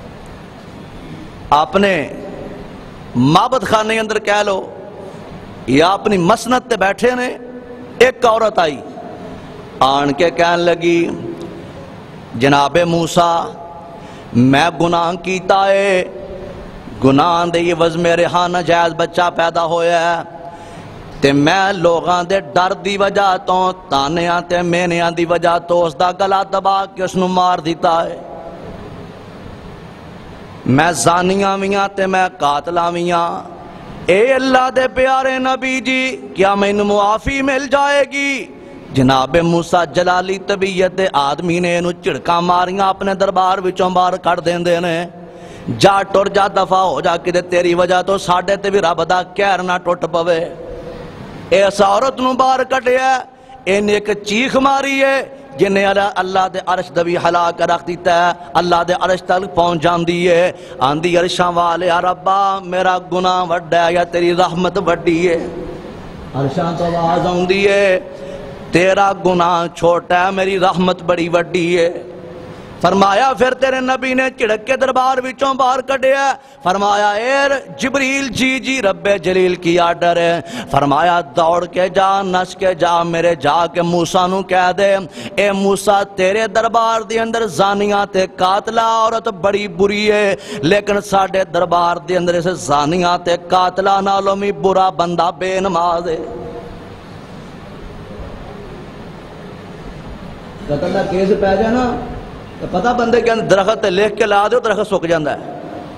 اپنے معبد خانے اندر کہہ لو یا اپنی مسند تے بیٹھے نے، ایک عورت آئی آن کے کہنے لگی جناب موسیٰ میں گناہ کیتا ہے، گناہ دے یہ وز میرے ہاں ناجائز بچہ پیدا ہویا ہے تے میں لوگاں دے ڈر دی وجہ تو تانیاں تے مینیاں دی وجہ تو اس دا گلا دبا کے اس نو مار دیتا ہے، میں زانیاں ویاں تے میں قاتلاں ویاں، اے اللہ دے پیارے نبی جی کیا میں انو معافی مل جائے گی؟ جناب موسیٰ جلالی طبیعت آدمی نے انو چڑکاں ماریاں اپنے دربار وچوں باہر کر دین دینے، جا ٹر جا دفع ہو جا کہ تیری وجہ تو ساڈے تے بھی رب دا کہر نہ ٹوٹ پوے۔ اس عورت نو باہر کڈیا، ان ایک چیخ ماری ہے جنہیں اللہ دے عرش دا بھی ہلا کر رکھ دیتا ہے، اللہ دے عرش تک پہنچ جاندی ہے، آندی عرشاں والے ربا میرا گناہ وڈا ہے یا تیری رحمت وڈی ہے۔ عرشاں تو آواز آندی ہے تیرا گناہ چھوٹا ہے میری رحمت بڑی وڈی ہے۔ فرمایا پھر تیرے نبی نے چڑک کے دربار وچوں باہر کڈیا، فرمایا اے جبریل جی رب جلیل کی آرڈر ہے، فرمایا دوڑ کے جا نس کے جا میرے جا کے موسیٰ نو کہہ دے اے موسیٰ تیرے دربار دے اندر زانیاں تے قاتلہ عورت بڑی بری ہے، لیکن ساڑھے دربار دے اندر اسے زانیاں تے قاتلہ نالوں میں برا بندہ بے نماز ہے۔ قتل دا کیس پہ جائے نا تو پتہ بندے کے اندر درخت لکھ کے لا دے درخت سک جاندہ ہے،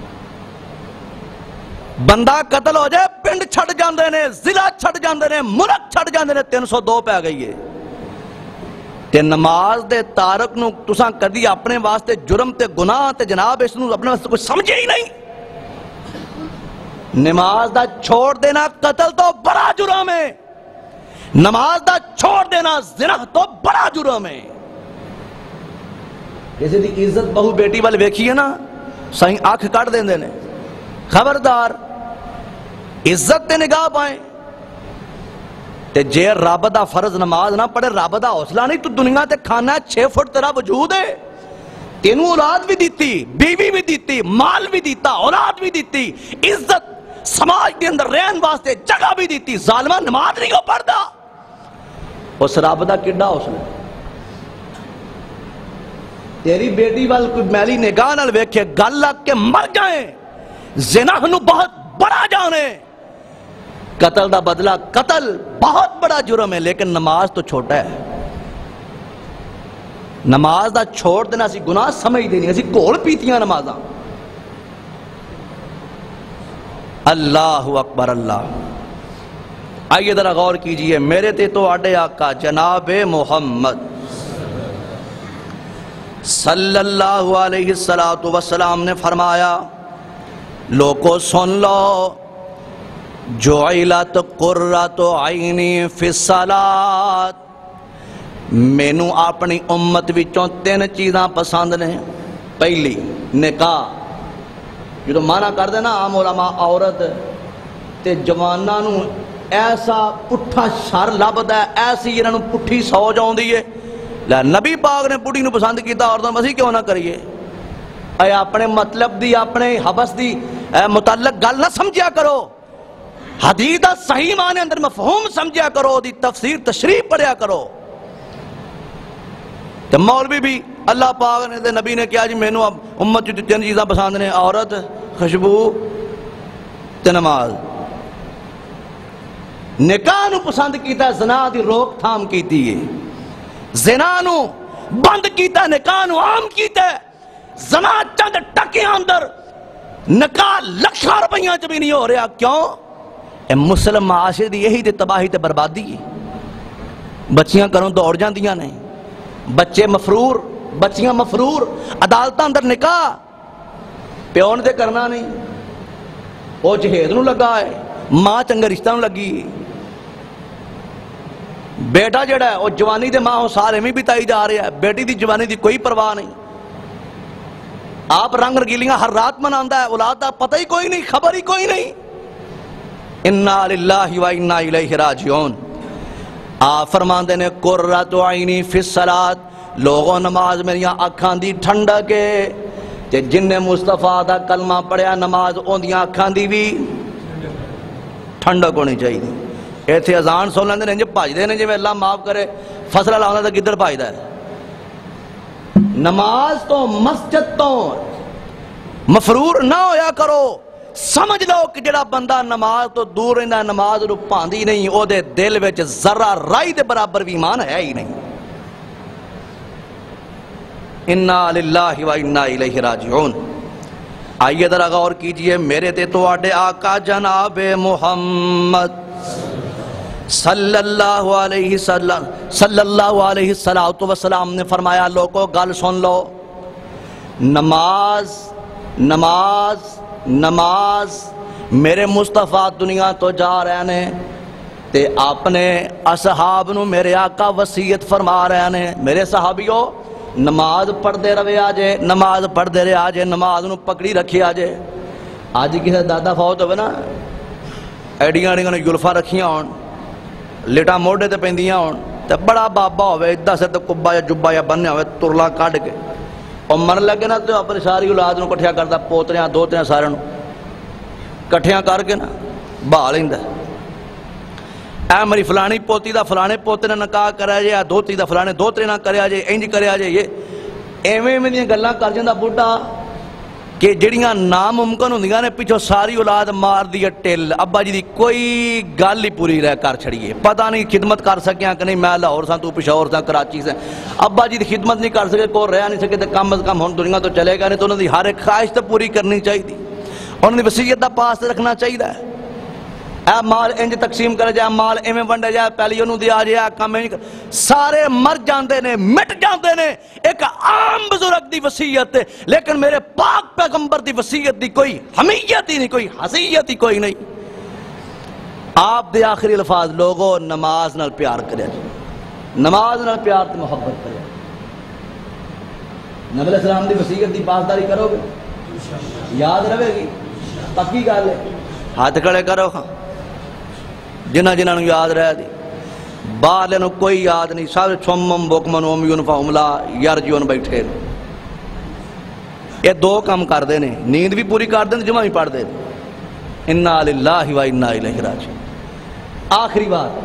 بندہ قتل ہو جائے پنڈ چھڑ جاندے نے، ضلع چھڑ جاندے نے، ملک چھڑ جاندے نے، 302 پہ گئی ہے۔ تے نماز دے تارک نو تساں کدی اپنے واسطے جرم تے گناہ تے جناب اس نو اپنے واسطے کوئی سمجھے ہی نہیں۔ نماز دا چھوڑ دینا قتل تو بڑا جرم ہے، نماز دا چھوڑ دینا زنا تو بڑا جرم ہے۔ کسی دی عزت بہو بیٹی وال ویکھی ہے نا سائیں آنکھ کٹ دیں دینے، خبردار عزت تے نگاہ پائیں تے جے رب دا فرض نماز نہ پڑھے رب دا حوصلہ نہیں تو دنیا تے کھانا 6 فٹ تیرا وجود ہے، تینوں اولاد بھی دیتی، بیوی بھی دیتی، مال بھی دیتا، اولاد بھی دیتی، عزت سماج کے اندر رہن واسطے جگہ بھی دیتی، ظالمہ نماز نہیں ہو پڑھتا، اس رب دا کڈا حوصلہ ہے۔ تیری بیٹی وال کوئی میلی نگاہ نال ویکھے گل لگ کے مر جائیں، زنا نو بہت بڑا جانے، قتل دا بدلہ قتل بہت بڑا جرم ہے، لیکن نماز تو چھوٹا ہے۔ نماز دا چھوڑ دینا اسی گناہ سمجھ دینی، اسی گھول پیتیاں نمازاں۔ اللہ اکبر اللہ۔ آئیے ذرا غور کیجئے، میرے تے تو آڈے آقا جناب محمد صلی اللہ علیہ السلام نے فرمایا لوگوں سن لو جعلت قرۃ عینی فی الصلاۃ، مینوں اپنی امت وچوں 3 چیزاں پسند نے۔ پہلی نکاح، جو مانا کر دینا عام علماء عورت تے جواناں نو ایسا پٹھا شر لبدا ہے، ایسی انہاں نو پٹھی سوج آوندی ہے، نبی پاک نے بڑھی نو پسند کیتا عورتوں اسی کیوں نہ کریے؟ اے اپنے مطلب دی اپنے حبس دی متعلق گل نہ سمجھیا کرو، حدیث دا صحیح معنی اندر مفہوم سمجھیا کرو، دی تفسیر تشریح پڑھیا کرو۔ تو مولوی بھی اللہ پاک نے نبی نے کیا جی مینوں امت جو 3 چیزاں پسند نے، عورت، خوشبو تے نماز۔ نکاح نو پسند کیتا، زنا دی روک تھام کیتی ہے، زنا نو بند کیتا، نکاح نو عام کیتا، زنا چند ٹکے اندر، نکاح لکھاں روپیاں چ بھی نہیں ہو رہا۔ کیوں؟ اے مسلم معاشرے دی یہی تے تباہی تے بربادی ہے۔ بچیاں کروں دوڑ جاندیاں نہیں، بچے مفرور، بچیاں مفرور، عدالتاں اندر نکاح پیو نے تے کرنا نہیں، وہ جہیز نو لگا ہے، ماں چنگے رشتہ نو لگی، بیٹا جڑا ہے وہ جوانی دے ماں سارے میں بتائی جا رہا ہے، بیٹی دی جوانی دی کوئی پرواہ نہیں، آپ رنگ رگیلیاں ہر رات مناندا ہے، اولاد دا پتہ ہی کوئی نہیں، خبر ہی کوئی نہیں۔ انا للہ و انا الیہ راجعون۔ آپ فرماندے نے قرۃ عینی فی الصلاۃ، لوگوں نماز میریاں اکھاں دی ٹھنڈک ہے، تے جن نے مصطفیٰ دا کلمہ پڑھیا نماز اوندیاں اکھاں دی بھی ٹھنڈک ہونی چاہیے۔ ایتھے اذان سن لیندے نے جے بھجدے نے جویں اللہ معاف کرے فصلہ لاوندا تے کدھر بھجدا ہے۔ نماز تو مسجد تو مفرور نہ ہویا کرو۔ سمجھ لو کہ جڑا بندہ نماز تو دور رہندا نماز نو پاندی نہیں، او دے دل وچ ذرہ رائی دے برابر بھی ایمان ہے ہی نہیں۔ انا للہ و انا الیہ راجعون۔ آئیے ذرا غور کیجئے، میرے تے تو آڈے آقا جناب محمد صلی اللہ علیہ وسلم نے فرمایا لوگوں گل سن لو، نماز نماز نماز میرے مصطفیٰ دنیا تو جا رہے نے تے اپنے اصحاب نو میرے آقا وصیت فرما رہے نے میرے صحابیوں نماز پڑھتے رہے آجے نماز پڑھتے رہے آجے نماز نو پکڑی رکھی آجے آج کسی دادا فوت ہوئے نا ایڈیاں ایڈیاں نے یلفا رکھیاں ہون لیٹا موڑے تے پیندیاں ہون تے بڑا بابا ہوئے ادھا سے تے کبا یا جبا یا بننے ہوئے ترلا کاٹ کے اور من لگے نا تو اپنی ساری اولاد نو کٹھیا کرتا پوتریاں دوتریاں سارے نو کٹھیاں کر کے نا بہا لیندہ اے میری فلانی پوتی دا فلانے پوتے نے نکاح کریا جے یا دوتی دا فلانے دوترے نہ کریا جے انج کریا جے یہ ایویں ایویں دیاں گلاں کر جاندا بڈھا کہ جڑیاں ناممکن ہوندیاں نے پیچھوں ساری اولاد مار دی ٹل ابا جی دی کوئی گل ہی پوری رہ کر چھڑیے پتہ نہیں خدمت کر سکیاں کہ نہیں میں لاہور ساں تو پشاور ساں کراچی سے ابا جی دی خدمت نہیں کر سکے کوئی رہ نہیں سکے تے کم از کم ہن دنیا تو چلے گا نہیں تو انہاں دی ہر ایک خواہش تے پوری کرنی چاہیے انہاں دی وصیت دا پاس رکھنا چاہیے اے مال انج تقسیم کرے جائے مال ایویں ونڈے جائے پہلی انہوں دیا جائے کام ایویں سارے مر جاندے نے مٹ جاندے نے ایک عام بزرگ دی وصیت ہے لیکن میرے پاک پیغمبر دی وصیت دی کوئی حمیت ہی نہیں کوئی حسیت ہی کوئی نہیں آپ دے آخری الفاظ لوگوں نماز نال پیار کرے نماز نال پیار تے محبت کرے نبی علیہ السلام دی وصیت دی پاسداری کرو گے یاد رہے گی پکی گل ہے ہاتھ کھڑے کرو ہاں جنہ جنہوں نے یاد رہ دی باہر نو کوئی یاد نہیں سارے چھمم بکمن امیون فہم لا یرجون بیٹھے یہ دو کام کر دے نے نیند بھی پوری کر دیں جمعہ بھی پڑھ دے انا للہ و انا الیہ راجعون آخری بات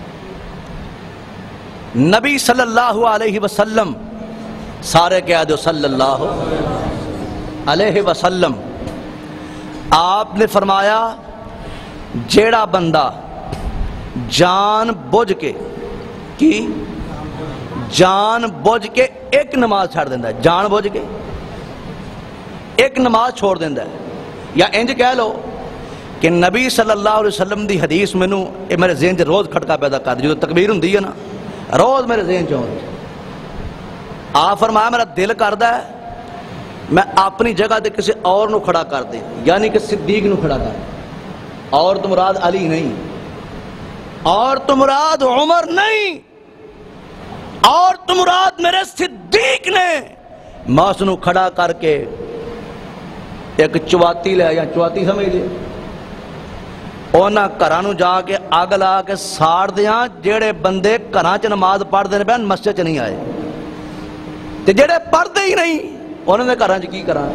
نبی صلی اللہ علیہ وسلم سارے کہہ دو صلی اللہ علیہ وسلم آپ نے فرمایا جیڑا بندہ جان بوجھ کے کی جان بوجھ کے ایک نماز چھاڑ دیندہ ہے جان بوجھ کے ایک نماز چھوڑ دیندہ ہے یا انج کہہ لو کہ نبی صلی اللہ علیہ وسلم دی حدیث میں نو میرے ذہن سے روز کھٹکا پیدا کر دی جو تکبیر ہوں دی ہے نا روز میرے ذہن چاہوں آپ فرمایا میرا دل کردہ ہے میں اپنی جگہ دے کسی اور نو کھڑا کر دے یعنی کہ صدیق نو کھڑا کر اور تو مراد علی نہیں اور تو مراد عمر نہیں اور تو مراد میرے صدیق نے میں اس نو کھڑا کر کے ایک چواتی لے یا چواتی سمجھ لے اونا کرانو جا کے آگ لا کے ساڑ دیاں جیڑے بندے کران چ نماز پڑھ دینے بین مسجد چ نہیں آئے تے جیڑے پڑھ دے ہی نہیں انہوں نے کران چ کی کران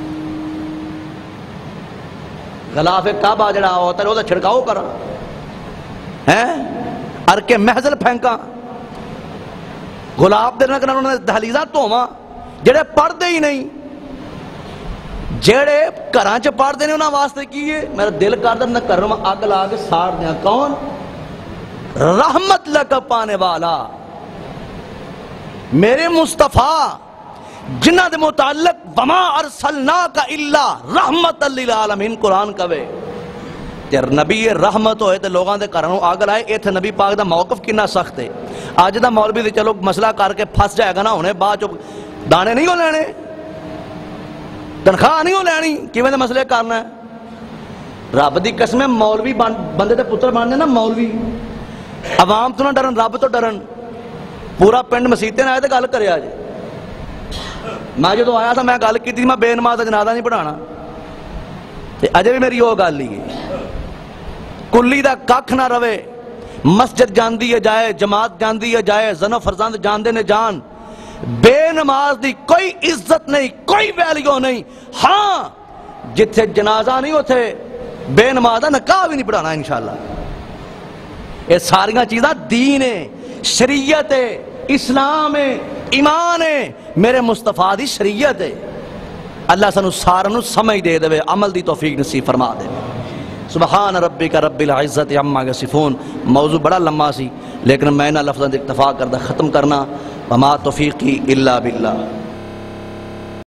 غلاف کعبہ جڑا ہوتا ہے وہ تو چھڑکاؤ کران ارکے محضل پھینکاں گلاب دینا کرنا انہوں نے دہلیزہ توما جڑے پڑھ دے ہی نہیں جڑے کران چ پڑھ دے نہیں انہوں واسطے کیے میرا دل کردہ نہ کرم آگ لا کے ساڑ دیا کون رحمت لکا پانے والا میرے مصطفیٰ جنہ دے متعلق وما ارسلناک الا رحمت للعالمین قرآن کہے کہ نبی رحمت ہوئے تے لوگاں دے کرنوں آگ لائے ایتھے نبی پاک دا موقف کنا سخت ہے آج دا مولوی دے چلو مسئلہ کر کے پھنس جائے گا نا ہونے بعد جو دانے نہیں ہو لینے تنخواہ نہیں ہو لینی کیویں دے مسئلے کرنا ہے رب دی قسمیں مولوی بندے دے پتر بننے نا مولوی عوام تو نہ ڈرن رب تو ڈرن پورا پنڈ مسیتے نہ آئے تے گل کرے آج میں جو آیا تھا میں گل کی تھی میں بے نماز جنازہ نہیں پڑھانا اجے بھی میری وہ گل ہی ہے کلی دا ککھ نہ روے مسجد جاندی ہے جائے جماعت جاندی ہے جائے زن و فرزند جاندے نے جان بے نماز دی کوئی عزت نہیں کوئی ویلیو نہیں ہاں جتھے جنازہ نہیں ہوتے بے نماز دا نکاح بھی نہیں پڑھانا انشاءاللہ یہ ساریاں چیزاں دین ہے شریعت ہے اسلام ہے ایمان ہے میرے مصطفیٰ دی شریعت ہے اللہ سنو سارنو سمجھ دے دے عمل دی توفیق نصیب فرما دے سبحان ربک رب العزت عما یصفون موضوع بڑا لمبا سی لیکن میں نہ لفظاں اکتفا کردہ ختم کرنا وما توفیقی الا باللہ